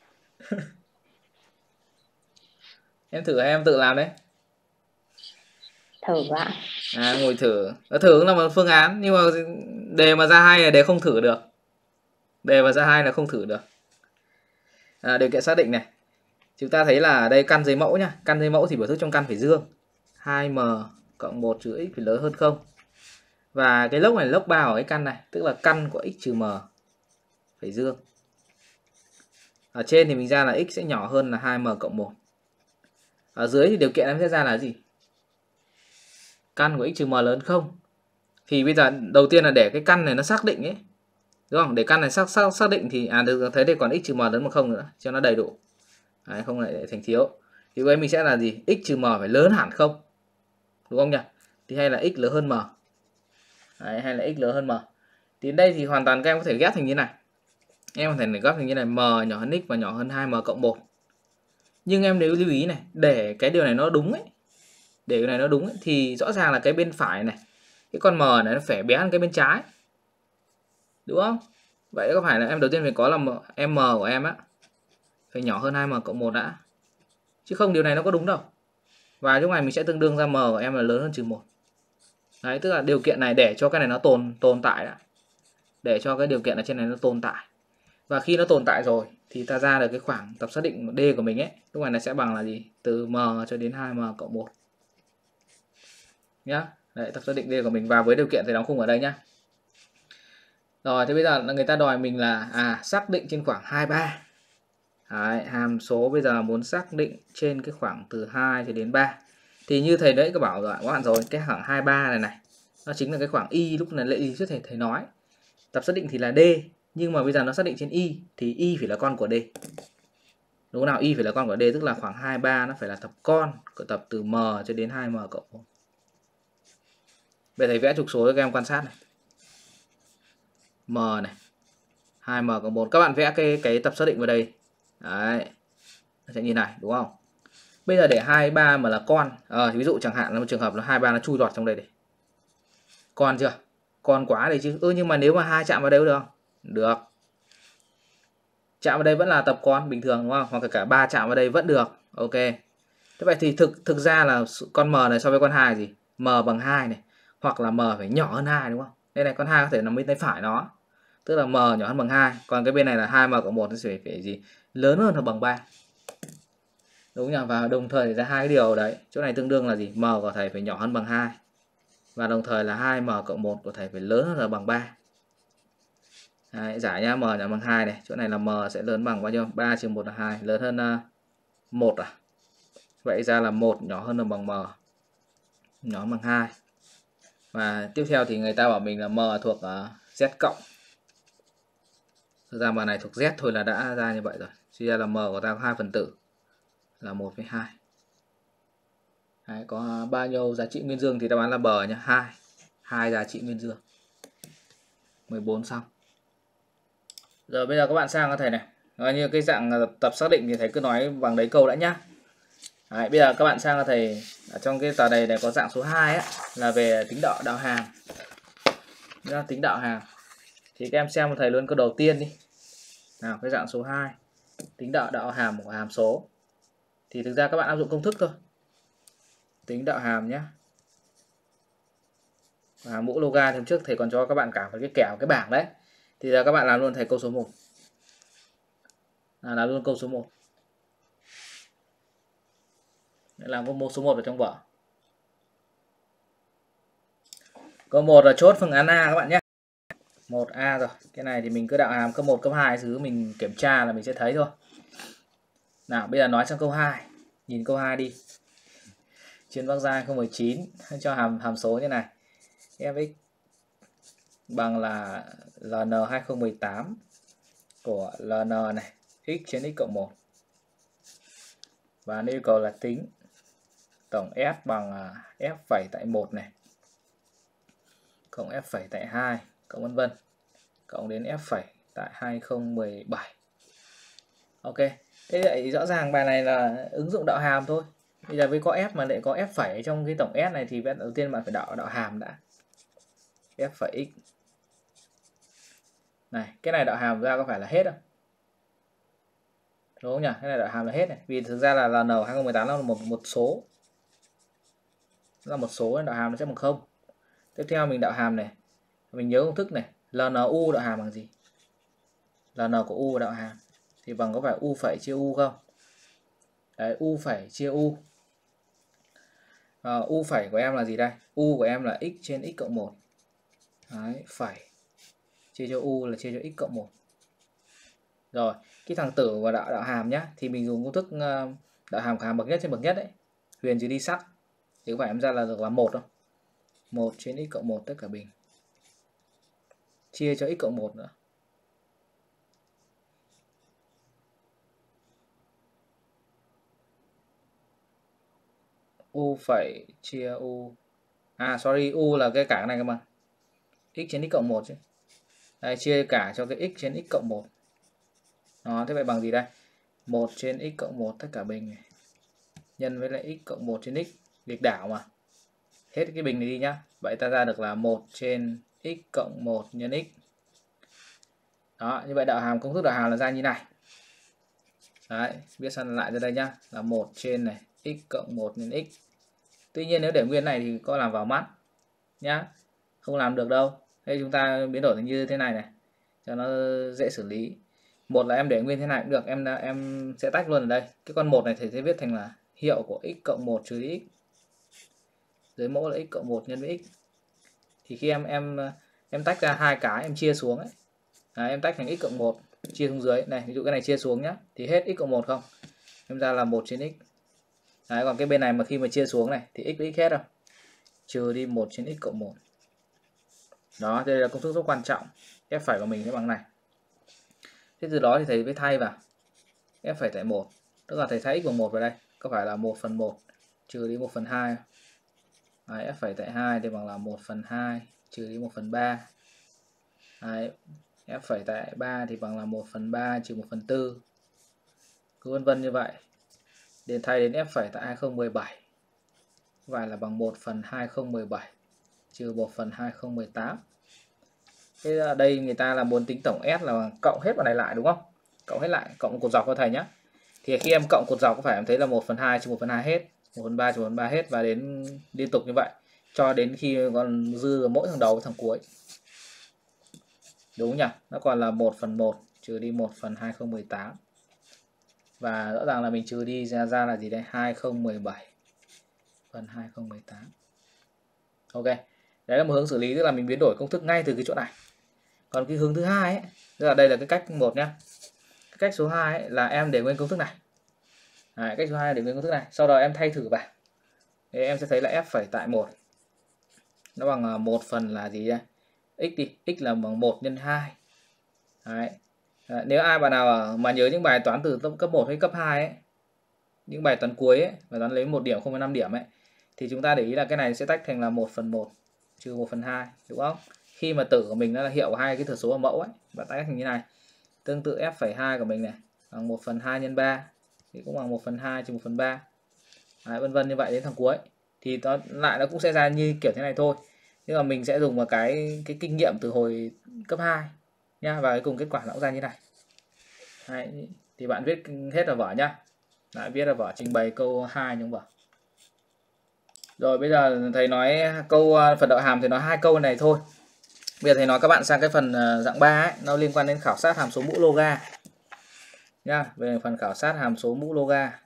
Speaker 1: Em thử hay em tự làm đấy?
Speaker 3: Thử ạ.
Speaker 1: Ngồi thử. Thử cũng là một phương án, nhưng mà đề mà ra 2 là đề không thử được. Đề mà ra 2 là không thử được. Điều kiện xác định này. Chúng ta thấy là ở đây căn dưới mẫu nhá. Căn dưới mẫu thì biểu thức trong căn phải dương. 2m cộng 1 trừ x phải lớn hơn 0. Và cái log này log 3 ở cái căn này, tức là căn của x trừ m phải dương. Ở trên thì mình ra là x sẽ nhỏ hơn là 2m cộng 1. Ở dưới thì điều kiện em sẽ ra là gì? Căn của x trừ m lớn không. Thì bây giờ đầu tiên là để cái căn này nó xác định ấy, đúng không? Để căn này xác định thì được, thấy đây còn x trừ m lớn bằng 0 nữa cho nó đầy đủ. Đấy, không lại để thành thiếu. Thì với mình sẽ là gì? X trừ m phải lớn hẳn không, đúng không nhỉ? Thì hay là x lớn hơn m. Đấy, hay là x lớn hơn m. Thì đây thì hoàn toàn các em có thể ghép thành như này. Em có thể ghép thành như này, m nhỏ hơn x và nhỏ hơn 2m cộng 1. Nhưng em nếu lưu ý này, để cái điều này nó đúng ấy, để cái này nó đúng ấy, thì rõ ràng là cái bên phải này, cái con m này nó phải bé hơn cái bên trái, đúng không? Vậy có phải là em đầu tiên phải có là m của em á phải nhỏ hơn 2m cộng 1 đã, chứ không điều này nó có đúng đâu. Và lúc này mình sẽ tương đương ra m của em là lớn hơn trừ 1. Đấy, tức là điều kiện này để cho cái này nó tồn tại đã, để cho cái điều kiện ở trên này nó tồn tại. Và khi nó tồn tại rồi thì ta ra được cái khoảng tập xác định D của mình ấy, lúc này nó sẽ bằng là gì? Từ m cho đến 2m cộng 1 nhá. Đấy, tập xác định D của mình, và với điều kiện thì đóng khung ở đây nhá. Rồi, thế bây giờ người ta đòi mình là xác định trên khoảng 23. Đấy, hàm số bây giờ muốn xác định trên cái khoảng từ 2 cho đến 3. Thì như thầy đấy có bảo rồi các bạn rồi, cái khoảng 23 này này nó chính là cái khoảng y lúc này lệ trước thầy nói. Tập xác định thì là D, nhưng mà bây giờ nó xác định trên y thì y phải là con của D. Đúng nào? Y phải là con của D, tức là khoảng 23 nó phải là tập con của tập từ M cho đến 2M cộng 1. Bây giờ thầy vẽ trục số cho các em quan sát này. M này, 2M cộng 1. Các bạn vẽ cái tập xác định vào đây. Đấy. Nó sẽ như này, đúng không? Bây giờ để 23 mà là con, ví dụ chẳng hạn là một trường hợp là 23 nó chui lọt trong đây. Con chưa? Con quá đây chứ. Nhưng mà nếu mà 2 chạm vào đây được không? Được. Chạm vào đây vẫn là tập con bình thường đúng không? Hoặc cả 3 chạm vào đây vẫn được. Ok. Thế vậy thì thực ra là con M này so với con 2 gì? M bằng 2 này. Hoặc là M phải nhỏ hơn 2 đúng không? Đây này con 2 có thể nằm bên tay phải nó. Tức là M nhỏ hơn bằng 2. Còn cái bên này là 2M cộng 1 nó sẽ phải gì? Lớn hơn hoặc bằng 3. Đúng nhỉ? Và đồng thời ra hai cái điều đấy. Chỗ này tương đương là gì? M của thầy phải nhỏ hơn bằng 2. Và đồng thời là 2M cộng 1 của thầy phải lớn hơn là bằng 3. Đấy, giải nhá, M nhỏ bằng 2 này. Chỗ này là M sẽ lớn bằng bao nhiêu? 3 trừ 1 là 2. Lớn hơn 1 à? Vậy ra là 1 nhỏ hơn là bằng M. Nhỏ bằng 2. Và tiếp theo thì người ta bảo mình là M thuộc Z cộng. Thực ra M này thuộc Z thôi là đã ra như vậy rồi. Suy ra là M của ta có 2 phần tử là 1 với 2. Đấy, có bao nhiêu giá trị nguyên dương thì đáp án là B nhé. 2. 2 giá trị nguyên dương. 14 xong. Rồi bây giờ các bạn sang cho thầy này. Như cái dạng tập xác định thì thầy cứ nói bằng đấy câu đã nhá. Đấy, bây giờ các bạn sang cho thầy ở trong cái tờ này có dạng số 2 ấy, là về tính đạo hàm. Tính đạo hàm. Thì các em xem thầy luôn câu đầu tiên đi. Nào, cái dạng số 2. Tính đạo hàm của hàm số. Thì thực ra các bạn áp dụng công thức thôi. Tính đạo hàm nhé. Và mũ loga thì hôm trước thầy còn cho các bạn cả một cái kẻo cái bảng đấy. Thì giờ các bạn làm luôn thầy câu số 1. Làm luôn câu số 1. Làm câu số 1 ở trong vở. Câu 1 là chốt phương án A các bạn nhé. 1A rồi. Cái này thì mình cứ đạo hàm cấp 1, cấp 2 thứ mình kiểm tra là mình sẽ thấy thôi. Nào bây giờ nói sang câu 2. Nhìn câu 2 đi. Chuyên Bắc Giang 2019 cho hàm số như này. Fx bằng là LN 2018 của LN này, x trên x cộng 1. Và yêu cầu là tính tổng f bằng f phẩy tại 1 này, cộng f phẩy tại 2, cộng vân vân, cộng đến f phẩy tại 2017. Ok, thế vậy rõ ràng bài này là ứng dụng đạo hàm thôi. Bây giờ với có f mà lại có f phẩy trong cái tổng s này thì đầu tiên bạn phải đạo hàm đã. F phẩy x. Này, cái này đạo hàm ra có phải là hết không? Đúng không nhỉ? Cái này đạo hàm là hết này. Vì thực ra là LN 2018 nó là một số. Nó là một số nên đạo hàm nó sẽ bằng 0. Tiếp theo mình đạo hàm này. Mình nhớ công thức này. LNU đạo hàm bằng gì? LN của U đạo hàm thì bằng có phải U phẩy chia U không? Đấy, U phẩy chia U. U phẩy của em là gì đây? U của em là x trên x cộng 1. Đấy, phẩy chia cho U là chia cho x cộng 1. Rồi, cái thằng tử và đạo hàm nhá, thì mình dùng công thức đạo hàm của hàm bậc nhất trên bậc nhất đấy. Huyền trừ đi sắc. Thì các bạn em ra là được là 1 không? 1 trên x cộng 1 tất cả bình. Chia cho x cộng 1 nữa. U phẩy chia U. Sorry, U là cái cả này cơ mà. X trên x cộng 1 chứ. Đây, chia cả cho cái x trên x cộng 1. Đó, thế vậy bằng gì đây? 1 trên x cộng 1 tất cả bình này. Nhân với lại x cộng 1 trên x. Nghịch đảo mà. Hết cái bình này đi nhá. Vậy ta ra được là 1 trên x cộng 1 nhân x. Đó, như vậy đạo hàm, công thức đạo hàm là ra như này. Đấy, viết sang lại ra đây nhá. Là 1 trên này, x cộng 1 nhân x. Tuy nhiên nếu để nguyên này thì có làm vào mắt nhá. Không làm được đâu. Đây chúng ta biến đổi thành như thế này này. Cho nó dễ xử lý. Một là em để nguyên thế này cũng được, em sẽ tách luôn ở đây. Cái con 1 này thầy sẽ viết thành là hiệu của x cộng 1 trừ đi x. Dưới mẫu là x cộng 1 nhân với x. Thì khi em tách ra hai cái, em chia xuống ấy. Đấy, em tách thành x cộng 1 chia xuống dưới này, ví dụ cái này chia xuống nhá, thì hết x cộng 1 không? Em ra là 1 trên x. Đấy, còn cái bên này mà khi mà chia xuống này thì x với x hết đâu, trừ đi 1 trên x cộng 1. Đó, đây là công thức rất quan trọng. F phẩy của mình sẽ bằng này. Thế từ đó thì thầy mới thay vào F phẩy tại 1, tức là thầy thay x bằng 1 vào đây, có phải là 1/1 trừ đi 1/2. Đấy, F phẩy tại 2 thì bằng là 1/2 trừ đi 1/3. Đấy, F phẩy tại 3 thì bằng là 1/3 trừ 1/4. Cứ vân vân như vậy. Đến thay đến F phẩy tại 2017. Vậy là bằng 1/2017 trừ 1/2018. Thế ở đây người ta là muốn tính tổng S là cộng hết vào này lại đúng không? Cộng hết lại, cộng cột dọc cho thầy nhé. Thì khi em cộng cột dọc có phải em thấy là 1/2 trừ 1/2 hết, 1/3 trừ 1/3 hết, và đến liên tục như vậy cho đến khi còn dư mỗi thằng đầu với thằng cuối. Đúng nhỉ? Nó còn là 1/1 trừ đi 1/2018. Và rõ ràng là mình trừ đi ra là gì đây? 2017/2018. Ok. Đấy là một hướng xử lý, tức là mình biến đổi công thức ngay từ cái chỗ này. Còn cái hướng thứ hai ấy, tức là đây là cái cách 1 nhá. Cái cách số 2 ấy, là em để nguyên công thức này. Đấy, cách số 2 để nguyên công thức này, sau đó em thay thử vào. Thế em sẽ thấy là F phẩy tại 1 nó bằng 1 phần là gì đây? X đi, x là bằng 1 nhân 2. Đấy. Đấy, nếu ai bạn nào mà nhớ những bài toán từ cấp 1 hay cấp 2 ấy, những bài toán cuối ấy, bài toán lấy 1 điểm 0,5 điểm ấy, thì chúng ta để ý là cái này sẽ tách thành là 1/1 trừ 1/2, đúng không? Khi mà tử của mình nó là hiệu hai cái thừa số ở mẫu ấy, và tách thành như này. Tương tự F phẩy 2 của mình này bằng 1/2 nhân 3 thì cũng bằng 1/2 trừ 1/3. Đấy, vân vân như vậy đến thằng cuối thì nó cũng sẽ ra như kiểu thế này thôi. Nhưng mà mình sẽ dùng vào cái kinh nghiệm từ hồi cấp 2 nhá, và cùng kết quả nó cũng ra như này. Đấy, thì bạn viết hết vào vở nhá. Lại viết vào vở, trình bày câu 2 trong vở. Rồi bây giờ thầy nói câu phần đạo hàm thì nói 2 câu này thôi. Bây giờ thầy nói các bạn sang cái phần dạng 3 ấy, nó liên quan đến khảo sát hàm số mũ loga nhá, về phần khảo sát hàm số mũ loga.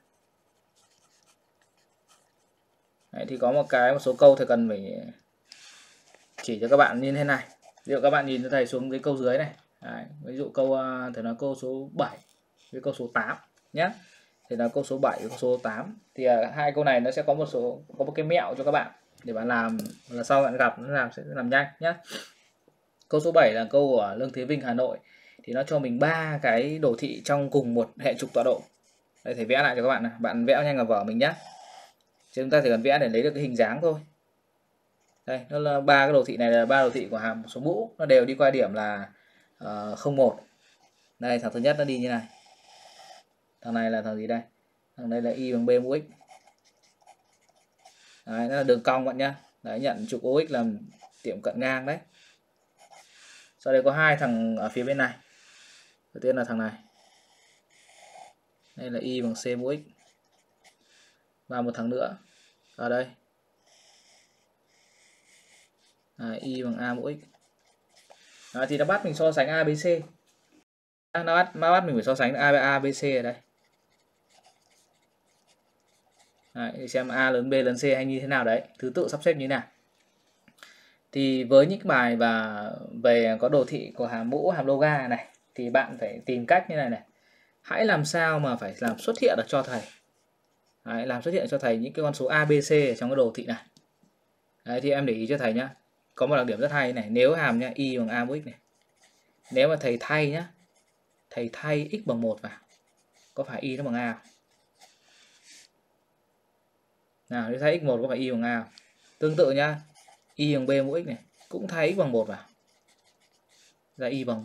Speaker 1: Đấy, thì có một số câu thầy cần phải chỉ cho các bạn như thế này. Ví dụ các bạn nhìn cho thầy xuống cái câu dưới này. Đấy, ví dụ câu thầy nói câu số 7 với câu số 8 nhé. Thì là câu số 7 với câu số 8 thì hai câu này nó sẽ có một cái mẹo cho các bạn để bạn làm, là sau bạn gặp nó sẽ làm nhanh nhé. Câu số 7 là câu của Lương Thế Vinh Hà Nội, thì nó cho mình 3 cái đồ thị trong cùng một hệ trục tọa độ. Đây thầy vẽ lại cho các bạn này, bạn vẽ nhanh vào vở mình nhé. Chúng ta chỉ cần vẽ để lấy được cái hình dáng thôi. Đây, nó là 3 cái đồ thị này là 3 đồ thị của hàm số mũ, nó đều đi qua điểm là 0,1. Đây, thằng thứ nhất nó đi như này. Thằng này là thằng gì đây? Thằng đây là y bằng b mũ x. Đấy, nó là đường cong bạn nhá. Đấy, nhận trục OX làm điểm cận ngang đấy. Sau đây có 2 thằng ở phía bên này. Đầu tiên là thằng này. Đây là y bằng c mũ x. Và một thằng nữa ở đây. Y bằng a mũ x. Đó, thì nó bắt mình so sánh a b c. Nó bắt mình phải so sánh a b c ở đây. Đấy, để xem a lớn b lớn c hay như thế nào đấy, thứ tự sắp xếp như thế nào. Thì với những bài và về có đồ thị của hàm mũ, hàm loga này, thì bạn phải tìm cách như này này. Hãy làm sao mà phải làm xuất hiện được cho thầy. Đấy, làm xuất hiện cho thầy những cái con số a b c ở trong cái đồ thị này. Đấy, thì em để ý cho thầy nhá. Có một đặc điểm rất hay này, nếu hàm nhá y bằng a mũ x này. Nếu mà thầy thay nhá, thầy thay x bằng 1 vào, có phải y nó bằng a không? Nào, nếu thay x1 có phải y bằng a không? Tương tự nhá, y bằng b mũ x này, cũng thay x bằng 1 vào, ra y bằng b.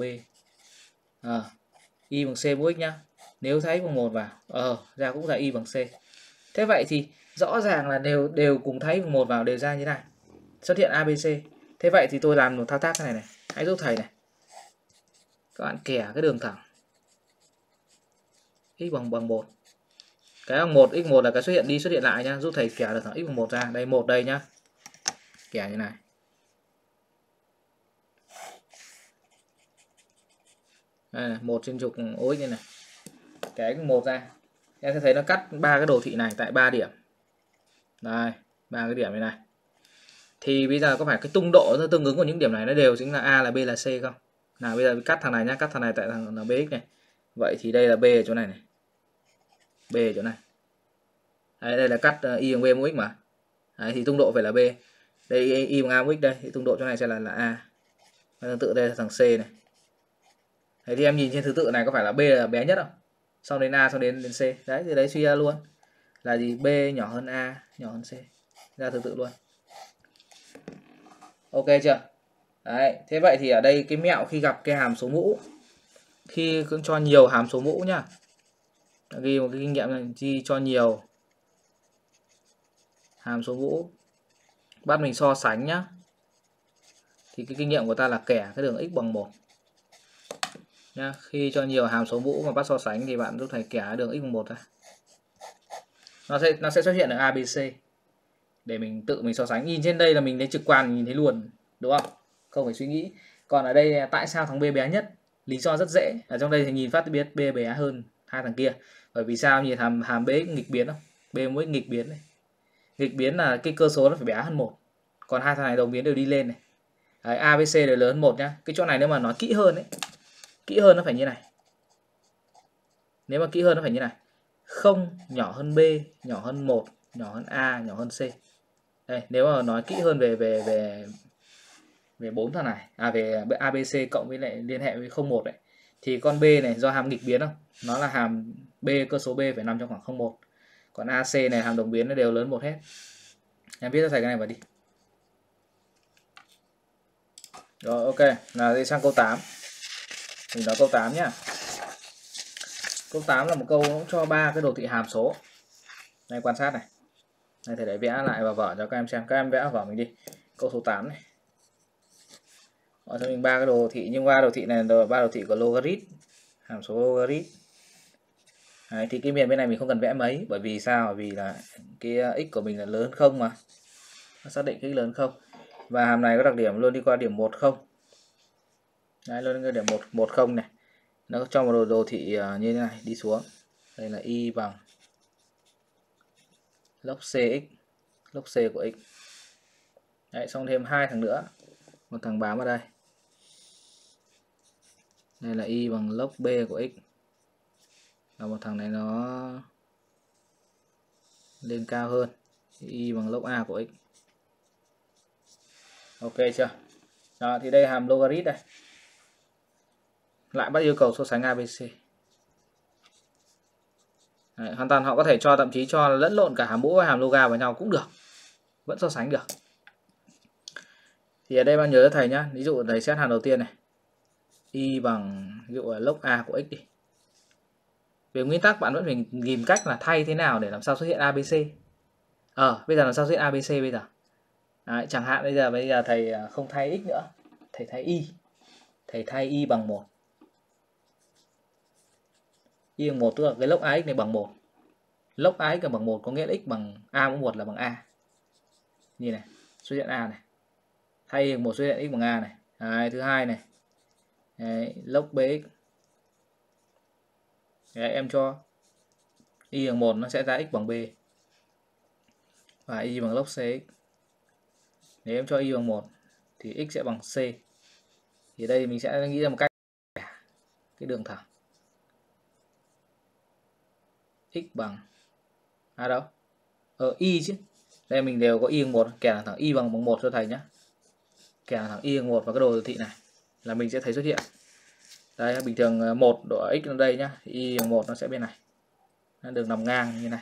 Speaker 1: Y bằng c mũ x nhá, nếu thay x bằng 1 vào, ra cũng ra y bằng c. Thế vậy thì rõ ràng là đều cùng thay x bằng 1 vào, đều ra như thế này, xuất hiện ABC. Thế vậy thì tôi làm một thao tác cái này này, hãy giúp thầy này. Các bạn kẻ cái đường thẳng x bằng 1. Cái bằng 1, x1 là cái xuất hiện lại nhá, giúp thầy kẻ được thẳng x bằng 1 ra. Đây 1 đây nhá. Kẻ như này. Đây này, 1 trên trục OX như này. Kẻ x1 ra. Em sẽ thấy nó cắt 3 cái đồ thị này tại 3 điểm. Đây, 3 cái điểm như này. Thì bây giờ có phải cái tung độ tương ứng của những điểm này nó đều chính là A là B là C không? Nào bây giờ cắt thằng này nhá, cắt thằng này tại thằng là BX này. Vậy thì đây là B ở chỗ này này. B ở chỗ này. Đấy, đây là cắt y bằng b mũ x mà. Đấy, thì tung độ phải là b. Đây y bằng a mũ x đây, thì tung độ chỗ này sẽ là a. Và tương tự đây là thằng c này. Đấy, thì em nhìn trên thứ tự này có phải là b là bé nhất không? Xong đến a, xong đến c. Đấy, thì đấy suy ra luôn là gì? B nhỏ hơn a, nhỏ hơn c. Ra thứ tự luôn. Ok chưa? Đấy, thế vậy thì ở đây cái mẹo khi gặp cái hàm số mũ, khi cũng cho nhiều hàm số mũ nhá, ghi một cái kinh nghiệm này, chi cho nhiều hàm số mũ, bắt mình so sánh nhá, thì cái kinh nghiệm của ta là kẻ cái đường x bằng 1 nhá. Khi cho nhiều hàm số mũ mà bắt so sánh thì bạn giúp thầy kẻ đường x bằng 1 ra, nó sẽ xuất hiện ở ABC để mình tự mình so sánh. Nhìn trên đây là mình thấy trực quan, nhìn thấy luôn, đúng không? Không phải suy nghĩ. Còn ở đây tại sao thằng B bé nhất? Lý do rất dễ. Ở trong đây thì nhìn phát biết B bé hơn hai thằng kia. Bởi vì sao? Nhìn hàm B nghịch biến không? B mỗi nghịch biến này. Nghịch biến là cái cơ số nó phải bé hơn 1. Còn hai thằng này đồng biến đều đi lên này. Đấy, ABC đều lớn hơn 1 nhá. Cái chỗ này nếu mà nói kỹ hơn ấy, kỹ hơn nó phải như này. Nếu mà kỹ hơn nó phải như này. 0 nhỏ hơn B, nhỏ hơn 1, nhỏ hơn A, nhỏ hơn C. Đây, nếu mà nói kỹ hơn về 4 thằng này, về ABC cộng với lại liên hệ với 01 đấy, thì con B này do hàm nghịch biến không? Nó là hàm B, cơ số B phải nằm trong khoảng 01. Còn AC này hàm đồng biến nó đều lớn 1 hết. Em viết cho thầy cái này vào đi. Rồi ok, là đi sang câu 8. Mình nói câu 8 nhá. Câu 8 là một câu nó cho 3 cái đồ thị hàm số. Đây quan sát này. Đây thầy để vẽ lại vào vở cho các em xem. Các em vẽ vào vở mình đi. Câu số 8 này. Ở cho mình 3 cái đồ thị, nhưng 3 đồ thị này là 3 đồ thị của logarit, hàm số logarit. Đấy, thì cái miền bên này mình không cần vẽ mấy, bởi vì sao? Bởi vì là cái x của mình là lớn hơn 0 mà. Nó xác định cái x lớn hơn 0. Và hàm này có đặc điểm luôn đi qua điểm 1 0. Đấy, luôn đi qua điểm 1 0 này. Nó cho một đồ thị như thế này đi xuống. Đây là y bằng log cx, log c của x. Đấy, xong thêm hai thằng nữa, một thằng bám vào đây. Đây là y bằng log b của x. Và một thằng này nó lên cao hơn, y bằng log a của x. Ok chưa? Đó, thì đây hàm logarit đây. Lại bắt yêu cầu so sánh ABC. Đấy, hoàn toàn họ có thể cho, thậm chí cho lẫn lộn cả hàm mũ và hàm loga vào nhau cũng được, vẫn so sánh được. Thì ở đây bạn nhớ cho thầy nhá, ví dụ thầy xét hàm đầu tiên này, y bằng ví dụ là log a của x đi. Về nguyên tắc bạn vẫn phải tìm cách là thay thế nào để làm sao xuất hiện ABC. Bây giờ làm sao xuất hiện ABC bây giờ? Đấy, chẳng hạn bây giờ thầy không thay x nữa, thầy thay y. Thầy thay y bằng 1. Y bằng 1 tức là cái log ax này bằng 1. Log ax là bằng 1 có nghĩa là x bằng a mũ 1 là bằng a. Như này, xuất hiện a này. Thay y bằng 1 xuất hiện x bằng a này. Đấy, thứ hai này. Đấy, log bx. Đấy, em cho y bằng 1 nó sẽ ra x bằng b. Và y bằng log cx. Nếu em cho y bằng 1 thì x sẽ bằng c. Thì đây mình sẽ nghĩ ra một cách cái đường thẳng. X bằng đâu? Y chứ. Đây mình đều có y bằng 1, kẻ là thẳng y bằng 1 cho thầy nhé. Kẻ là thẳng y bằng 1 vào cái đồ thị này là mình sẽ thấy xuất hiện. Đây bình thường 1 độ x ở đây nhá, y bằng 1 nó sẽ bên này. Nó đường nằm ngang như này.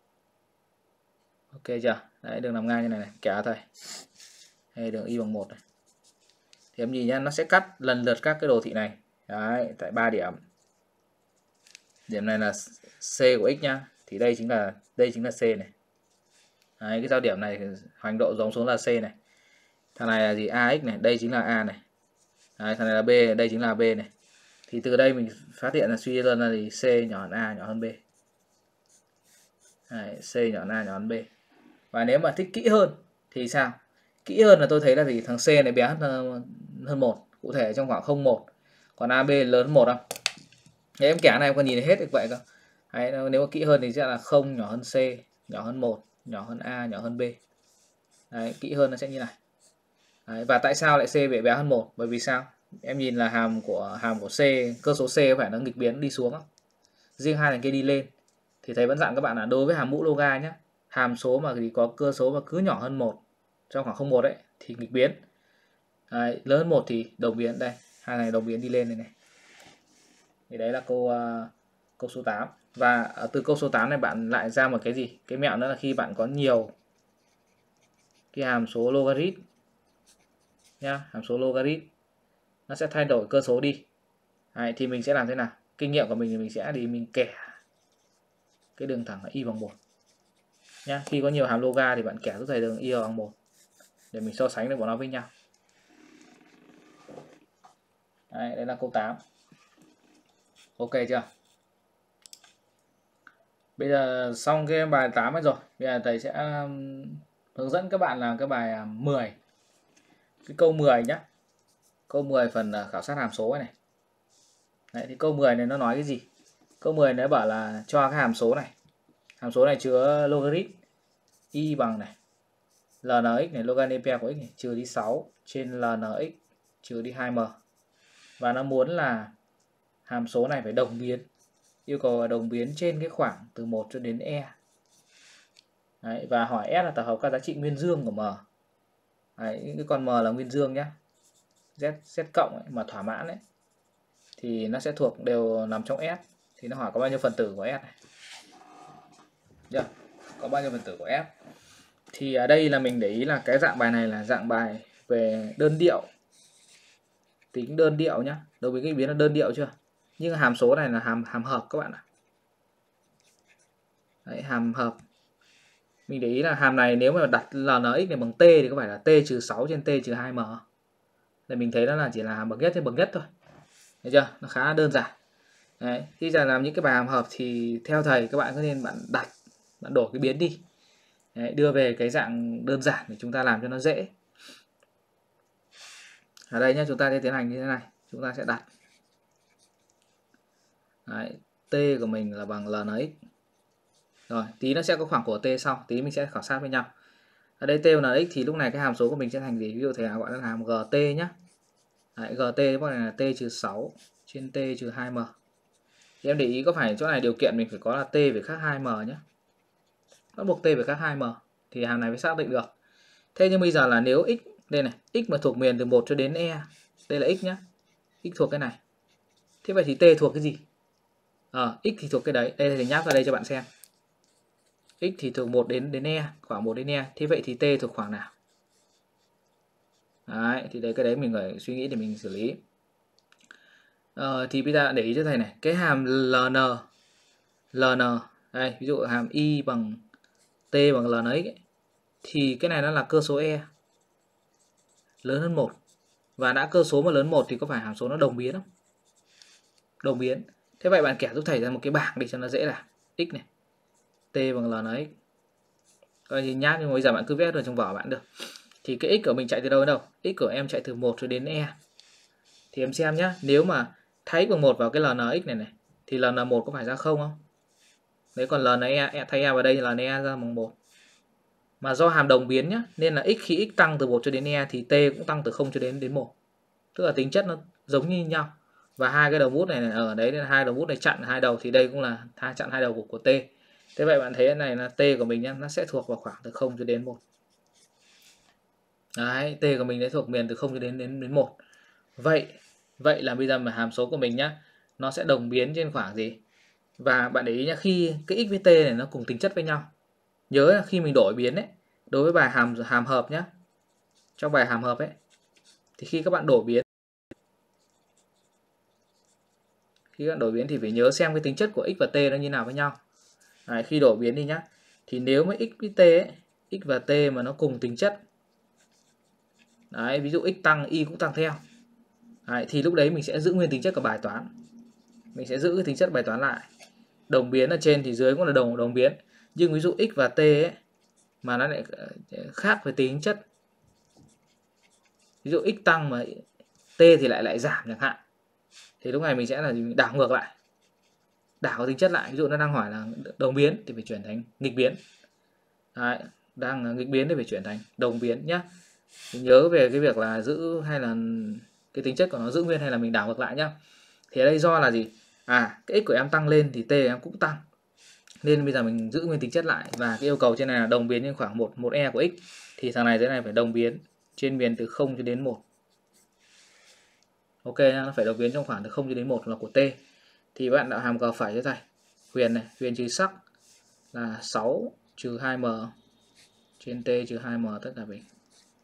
Speaker 1: Ok chưa? Đấy, đường nằm ngang như này, kẻ thầy. Đây đường y bằng 1 này. Thì em nhìn nhá, nó sẽ cắt lần lượt các cái đồ thị này. Đấy, tại 3 điểm. Điểm này là c của x nhá, thì đây chính là c này. Đấy, cái giao điểm này hoành độ giống xuống là c này. Thằng này là gì? Ax này, đây chính là a này. Đấy, thằng này là b, đây chính là b này. Thì từ đây mình phát hiện là suy ra là gì? C nhỏ hơn a nhỏ hơn b. Đấy, c nhỏ hơn a nhỏ hơn b. Và nếu mà thích kỹ hơn thì sao? Kỹ hơn là tôi thấy là gì? Thằng c này bé hơn 1, cụ thể trong khoảng 0,1. Còn AB lớn hơn 1 không? Nếu em kẻ này em còn nhìn thấy hết được vậy không? Đấy, nếu mà kỹ hơn thì sẽ là 0 nhỏ hơn C, nhỏ hơn 1, nhỏ hơn A, nhỏ hơn B. Đấy, kỹ hơn nó sẽ như này. Đấy, và tại sao lại C bị bé hơn 1? Bởi vì sao? Em nhìn là hàm của C, cơ số C có phải nó nghịch biến đi xuống không? Riêng hai thằng kia đi lên. Thì thầy vẫn dặn các bạn là đối với hàm mũ loga nhé, hàm số mà thì có cơ số mà cứ nhỏ hơn 1 trong khoảng 0,1 ấy thì nghịch biến. Đấy, lớn hơn 1 thì đồng biến. Đây, hai này đồng biến đi lên này. Thì đấy là câu số 8. Và từ câu số 8 này bạn lại ra một cái gì? Cái mẹo nữa là khi bạn có nhiều cái hàm số logarit nhá, hàm số logarit nó sẽ thay đổi cơ số đi. Đấy, thì mình sẽ làm thế nào? Kinh nghiệm của mình thì mình sẽ mình kẻ cái đường thẳng là y bằng 1 nhá. Khi có nhiều hàm loga thì bạn kẻ giúp thầy đường y bằng 1 để mình so sánh được bọn nó với nhau. Đấy là câu 8. Ok chưa? Bây giờ xong cái bài 8 ấy rồi, bây giờ thầy sẽ hướng dẫn các bạn làm cái bài 10. Cái câu 10 nhá. Câu 10 phần khảo sát hàm số này. Đấy, thì câu 10 này nó nói cái gì? Câu 10 nó bảo là cho cái hàm số này. Hàm số này chứa logarit y bằng này lnx này, logaritm của x này, trừ đi 6 trên lnx trừ đi 2m. Và nó muốn là hàm số này phải đồng biến. Yêu cầu là đồng biến trên cái khoảng từ 1 cho đến e. Đấy, và hỏi S là tập hợp các giá trị nguyên dương của M. Đấy, những cái con M là nguyên dương nhé. Z cộng ấy, mà thỏa mãn ấy, thì nó sẽ thuộc đều nằm trong S. Thì nó hỏi có bao nhiêu phần tử của S này. Yeah. Có bao nhiêu phần tử của S. Thì ở đây là mình để ý là cái dạng bài này là dạng bài về đơn điệu. Tính đơn điệu nhá. Đối với cái biến là đơn điệu chưa? Nhưng hàm số này là hàm hợp các bạn ạ. Đấy, hàm hợp. Mình để ý là hàm này nếu mà đặt lnx này bằng t thì có phải là t trừ 6 trên t trừ 2m. Để mình thấy nó là chỉ là hàm bậc nhất trên bậc nhất thôi. Được chưa? Nó khá đơn giản. Đấy, khi giờ làm những cái bài hàm hợp thì theo thầy các bạn có nên bạn đổi cái biến đi. Đấy, đưa về cái dạng đơn giản để chúng ta làm cho nó dễ. Ở đây nhé, chúng ta sẽ tiến hành như thế này. Chúng ta sẽ đặt. Đấy, t của mình là bằng lnx. Rồi, tí nó sẽ có khoảng của t sau, tí mình sẽ khảo sát với nhau. Ở đây t và nx thì lúc này cái hàm số của mình sẽ thành gì? Ví dụ thầy gọi là hàm gt nhá. Đấy, gt cái này là t trừ 6 trên t trừ 2m. Thì em để ý có phải chỗ này điều kiện mình phải có là t phải khác 2m nhé. Bắt buộc t phải khác 2m thì hàm này mới xác định được. Thế nhưng bây giờ là nếu x đây này, x mà thuộc miền từ 1 cho đến e, đây là x nhá. X thuộc cái này. Thế vậy thì t thuộc cái gì? X thì thuộc cái đấy. Đây thì nháp vào đây cho bạn xem. X thì thuộc 1 đến e, khoảng 1 đến e. Thế vậy thì t thuộc khoảng nào? Đấy, thì đấy cái đấy mình phải suy nghĩ để mình xử lý. Thì bây giờ để ý cho thầy này, cái hàm ln đây, ví dụ hàm y bằng t bằng lnx ấy, thì cái này nó là cơ số e lớn hơn 1. Và đã cơ số mà lớn 1 thì có phải hàm số nó đồng biến không? Đồng biến. Thế vậy bạn kẻ giúp thầy ra một cái bảng để cho nó dễ là x này, t bằng lnx. Coi như nhát nhưng mà bây giờ bạn cứ viết ở trong vở bạn được. Thì cái x của mình chạy từ đâu đến đâu? X của em chạy từ 1 cho đến e. Thì em xem nhá, nếu mà thay x bằng 1 vào cái lnx này thì ln1 có phải ra 0 không? Đấy, còn lne thay e vào đây là lne ra bằng 1. Mà do hàm đồng biến nhá, nên là x khi x tăng từ 1 cho đến e thì t cũng tăng từ 0 cho đến 1. Tức là tính chất nó giống như nhau. Và hai cái đầu bút này ở đấy là hai đầu bút này chặn hai đầu thì đây cũng là chặn hai đầu của t. Thế vậy bạn thấy cái này là t của mình nhá, nó sẽ thuộc vào khoảng từ 0 cho đến 1. Đấy, t của mình sẽ thuộc miền từ 0 cho đến 1. Vậy là bây giờ mà hàm số của mình nhá, nó sẽ đồng biến trên khoảng gì? Và bạn để ý nhá, khi cái x với t này nó cùng tính chất với nhau. Nhớ là khi mình đổi biến ấy, đối với bài hàm hợp nhá. Trong bài hàm hợp ấy thì khi các bạn đổi biến thì phải nhớ xem cái tính chất của x và t nó như nào với nhau. Đấy, khi đổi biến đi nhá. Thì nếu mà x với t ấy, x và t mà nó cùng tính chất. Đấy, ví dụ x tăng y cũng tăng theo. Đấy, thì lúc đấy mình sẽ giữ nguyên tính chất của bài toán. Mình sẽ giữ cái tính chất bài toán lại. Đồng biến ở trên thì dưới cũng là đồng biến. Nhưng ví dụ x và t ấy, mà nó lại khác về tính chất. Ví dụ x tăng mà t thì lại giảm chẳng hạn. Thì lúc này mình sẽ là đảo ngược lại. Đảo tính chất lại. Ví dụ nó đang hỏi là đồng biến thì phải chuyển thành nghịch biến. Đấy, đang là nghịch biến thì phải chuyển thành đồng biến nhá. Mình nhớ về cái việc là giữ hay là cái tính chất của nó giữ nguyên hay là mình đảo ngược lại nhá. Thì ở đây do là gì? Cái x của em tăng lên thì t của em cũng tăng. Nên bây giờ mình giữ nguyên tính chất lại, và cái yêu cầu trên này là đồng biến trên khoảng 1e của x, thì thằng này dưới này phải đồng biến trên miền từ 0 cho đến 1. Ok, nó phải đồng biến trong khoảng từ 0 cho đến 1 là của t. Thì bạn đạo hàm cờ phải cho thầy. Huyền này, huyền trừ sắc là 6 trừ 2m trên t trừ 2m tất cả bình.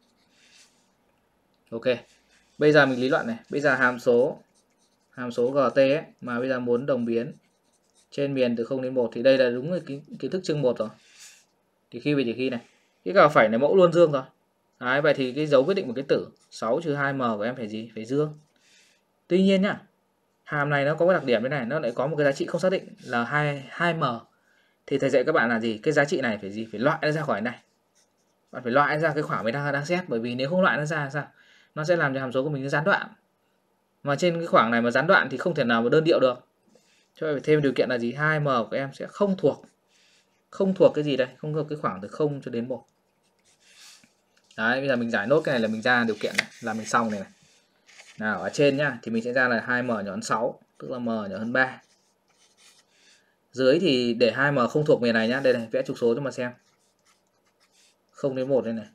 Speaker 1: Ok. Bây giờ mình lý luận này, bây giờ hàm số gt ấy, mà bây giờ muốn đồng biến trên miền từ 0 đến 1 thì đây là đúng là kiến thức chương 1 rồi. Thì khi về chỉ khi này, cái cờ phẩy này mẫu luôn dương rồi. Đấy, vậy thì cái dấu quyết định một cái tử 6 trừ 2m của em phải gì? Phải dương. Tuy nhiên nhá, hàm này nó có cái đặc điểm thế này, nó lại có một cái giá trị không xác định là 2m. Thì thầy dạy các bạn là gì? Cái giá trị này phải gì? Phải loại nó ra khỏi này. Bạn phải loại ra cái khoảng mình đang xét, bởi vì nếu không loại nó ra sao? Nó sẽ làm cho hàm số của mình nó gián đoạn. Mà trên cái khoảng này mà gián đoạn thì không thể nào mà đơn điệu được. Cho nên phải thêm điều kiện là gì? 2m của em sẽ không thuộc cái gì đây? Không thuộc cái khoảng từ 0 cho đến 1. Đấy, bây giờ mình giải nốt cái này là mình ra điều kiện này, là mình xong này. Nào, ở trên nhá thì mình sẽ ra là 2m nhỏ hơn 6, tức là m nhỏ hơn 3. Dưới thì để 2m không thuộc miền này nhá, đây này, vẽ trục số cho mà xem. 0 đến 1 đây này.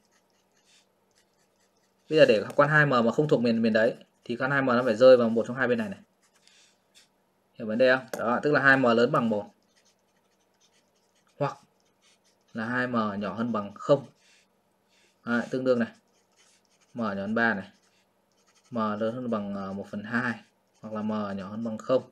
Speaker 1: Bây giờ để con 2m mà không thuộc miền đấy thì con 2m nó phải rơi vào một trong hai bên này này. Hiểu vấn đề không? Đó, tức là 2m lớn bằng 1. Hoặc là 2m nhỏ hơn bằng 0. Đấy, tương đương này. M nhỏ hơn 3 này. M lớn hơn bằng 1/2 hoặc là m nhỏ hơn bằng 0.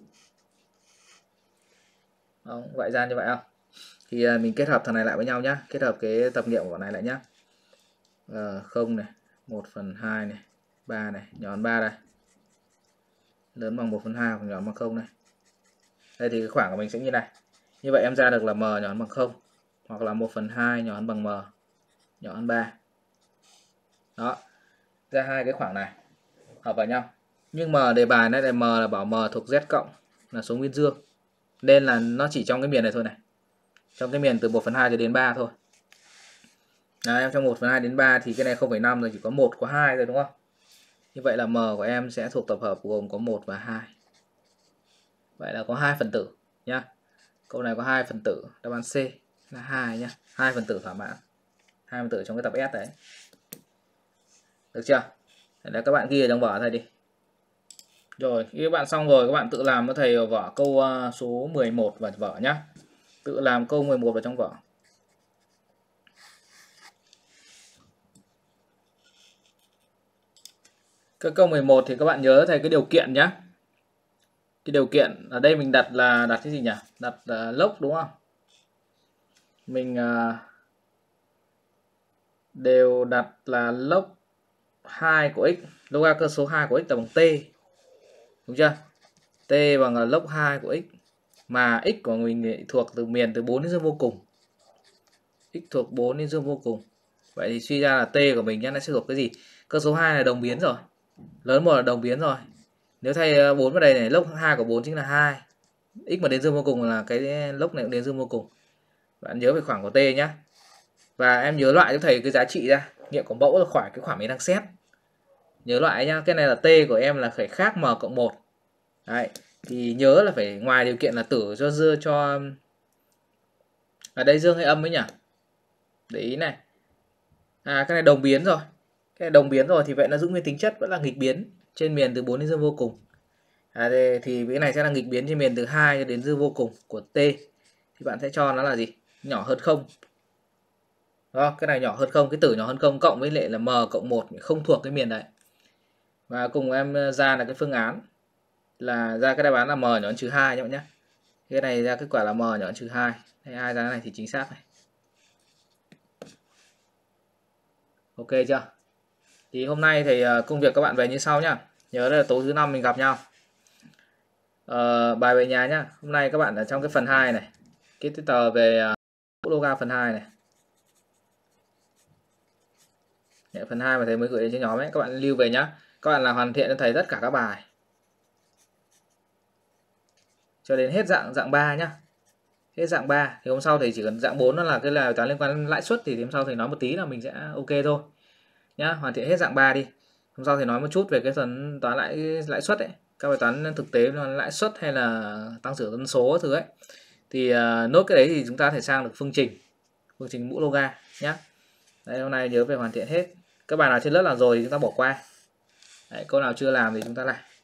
Speaker 1: Đó, gọi ra như vậy không? Thì mình kết hợp thằng này lại với nhau nhá, kết hợp cái tập nghiệm của bọn này lại nhá. 0 này, 1/2 này, 3 này, nhỏ hơn 3 đây. Lớn bằng 1/2 hoặc nhỏ bằng 0 này. Đây thì cái khoảng của mình sẽ như này. Như vậy em ra được là m nhỏ hơn bằng 0 hoặc là 1/2 nhỏ hơn bằng m nhỏ hơn 3. Đó. Ra hai cái khoảng này hợp vào nhau. Nhưng mà đề bài này là m là bảo m thuộc z cộng là số nguyên dương. Nên là nó chỉ trong cái miền này thôi này. Trong cái miền từ 1/2 cho đến 3 thôi. Đấy, trong 1/2 đến 3 thì cái này 0,5 rồi, chỉ có 1 có 2 rồi đúng không? Như vậy là m của em sẽ thuộc tập hợp gồm có 1 và 2. Vậy là có 2 phần tử nhá. Câu này có 2 phần tử, đáp án C là 2 nhá. 2 phần tử thỏa mãn. 2 phần tử trong cái tập S đấy. Được chưa? Thế là các bạn ghi ở trong vở thầy đi. Rồi, khi các bạn xong rồi các bạn tự làm cho thầy ở vở câu số 11 vào vở nhá. Tự làm câu 11 vào trong vở. Cái câu 11 thì các bạn nhớ thầy cái điều kiện nhá. Cái điều kiện ở đây mình đặt cái gì nhỉ? Đặt lốc đúng không? Mình đều đặt là lốc 2 của x, log ra cơ số 2 của x là bằng t. Đúng chưa? T bằng là log 2 của x, mà x của mình thuộc từ miền từ 4 đến dương vô cùng. X thuộc 4 đến dương vô cùng. Vậy thì suy ra là t của mình nhá, nó sẽ thuộc cái gì? Cơ số 2 là đồng biến rồi. Lớn 1 là đồng biến rồi. Nếu thay 4 vào đây này, log 2 của 4 chính là 2. X mà đến dương vô cùng là cái log này cũng đến dương vô cùng. Bạn nhớ về khoảng của t nhá. Và em nhớ loại cho thầy cái giá trị ra. Nghiệm của mẫu là khỏi cái khoảng mình đang xét. Nhớ loại nhá, cái này là t của em là phải khác m cộng 1. Đấy, thì nhớ là phải ngoài điều kiện là tử cho ở đây dương hay âm ấy nhỉ? Để ý này. Cái này đồng biến rồi. Cái này đồng biến rồi thì vậy nó giữ nguyên tính chất, vẫn là nghịch biến trên miền từ 4 đến dương vô cùng. Thì cái này sẽ là nghịch biến trên miền từ 2 đến dương vô cùng của t. Thì bạn sẽ cho nó là gì? Nhỏ hơn 0. Đó, cái này nhỏ hơn 0, cái tử nhỏ hơn 0 cộng với lại là m cộng 1 không thuộc cái miền đấy. Và cùng em ra là cái phương án là ra cái đáp án là m nhỏ hơn trừ 2 nhé bạn nhé. Cái này ra kết quả là m nhỏ hơn trừ 2. Đây, ai ra cái này thì chính xác này. Ok chưa? Thì hôm nay thì công việc các bạn về như sau nhá. Nhớ là tối thứ 5 mình gặp nhau. Bài về nhà nhá. Hôm nay các bạn ở trong cái phần 2 này. Cái tờ về loga phần 2 này. Phần 2 mà thầy mới gửi đến cho nhóm ấy, các bạn lưu về nhá. Các bạn là hoàn thiện cho thầy tất cả các bài cho đến hết dạng 3 nhá. Hết dạng 3 thì hôm sau thầy chỉ cần dạng 4 nó là cái bài toán liên quan đến lãi suất, thì hôm sau thầy nói một tí là mình sẽ ok thôi. Nhá, hoàn thiện hết dạng 3 đi. Hôm sau thầy nói một chút về cái phần toán lãi suất ấy, các bài toán thực tế lãi suất hay là tăng trưởng dân số thứ ấy. Thì nốt cái đấy thì chúng ta có thể sang được phương trình mũ loga nhé. Đấy, hôm nay nhớ về hoàn thiện hết. Các bạn nào trên lớp làm rồi thì chúng ta bỏ qua. Đấy, câu nào chưa làm thì chúng ta làm.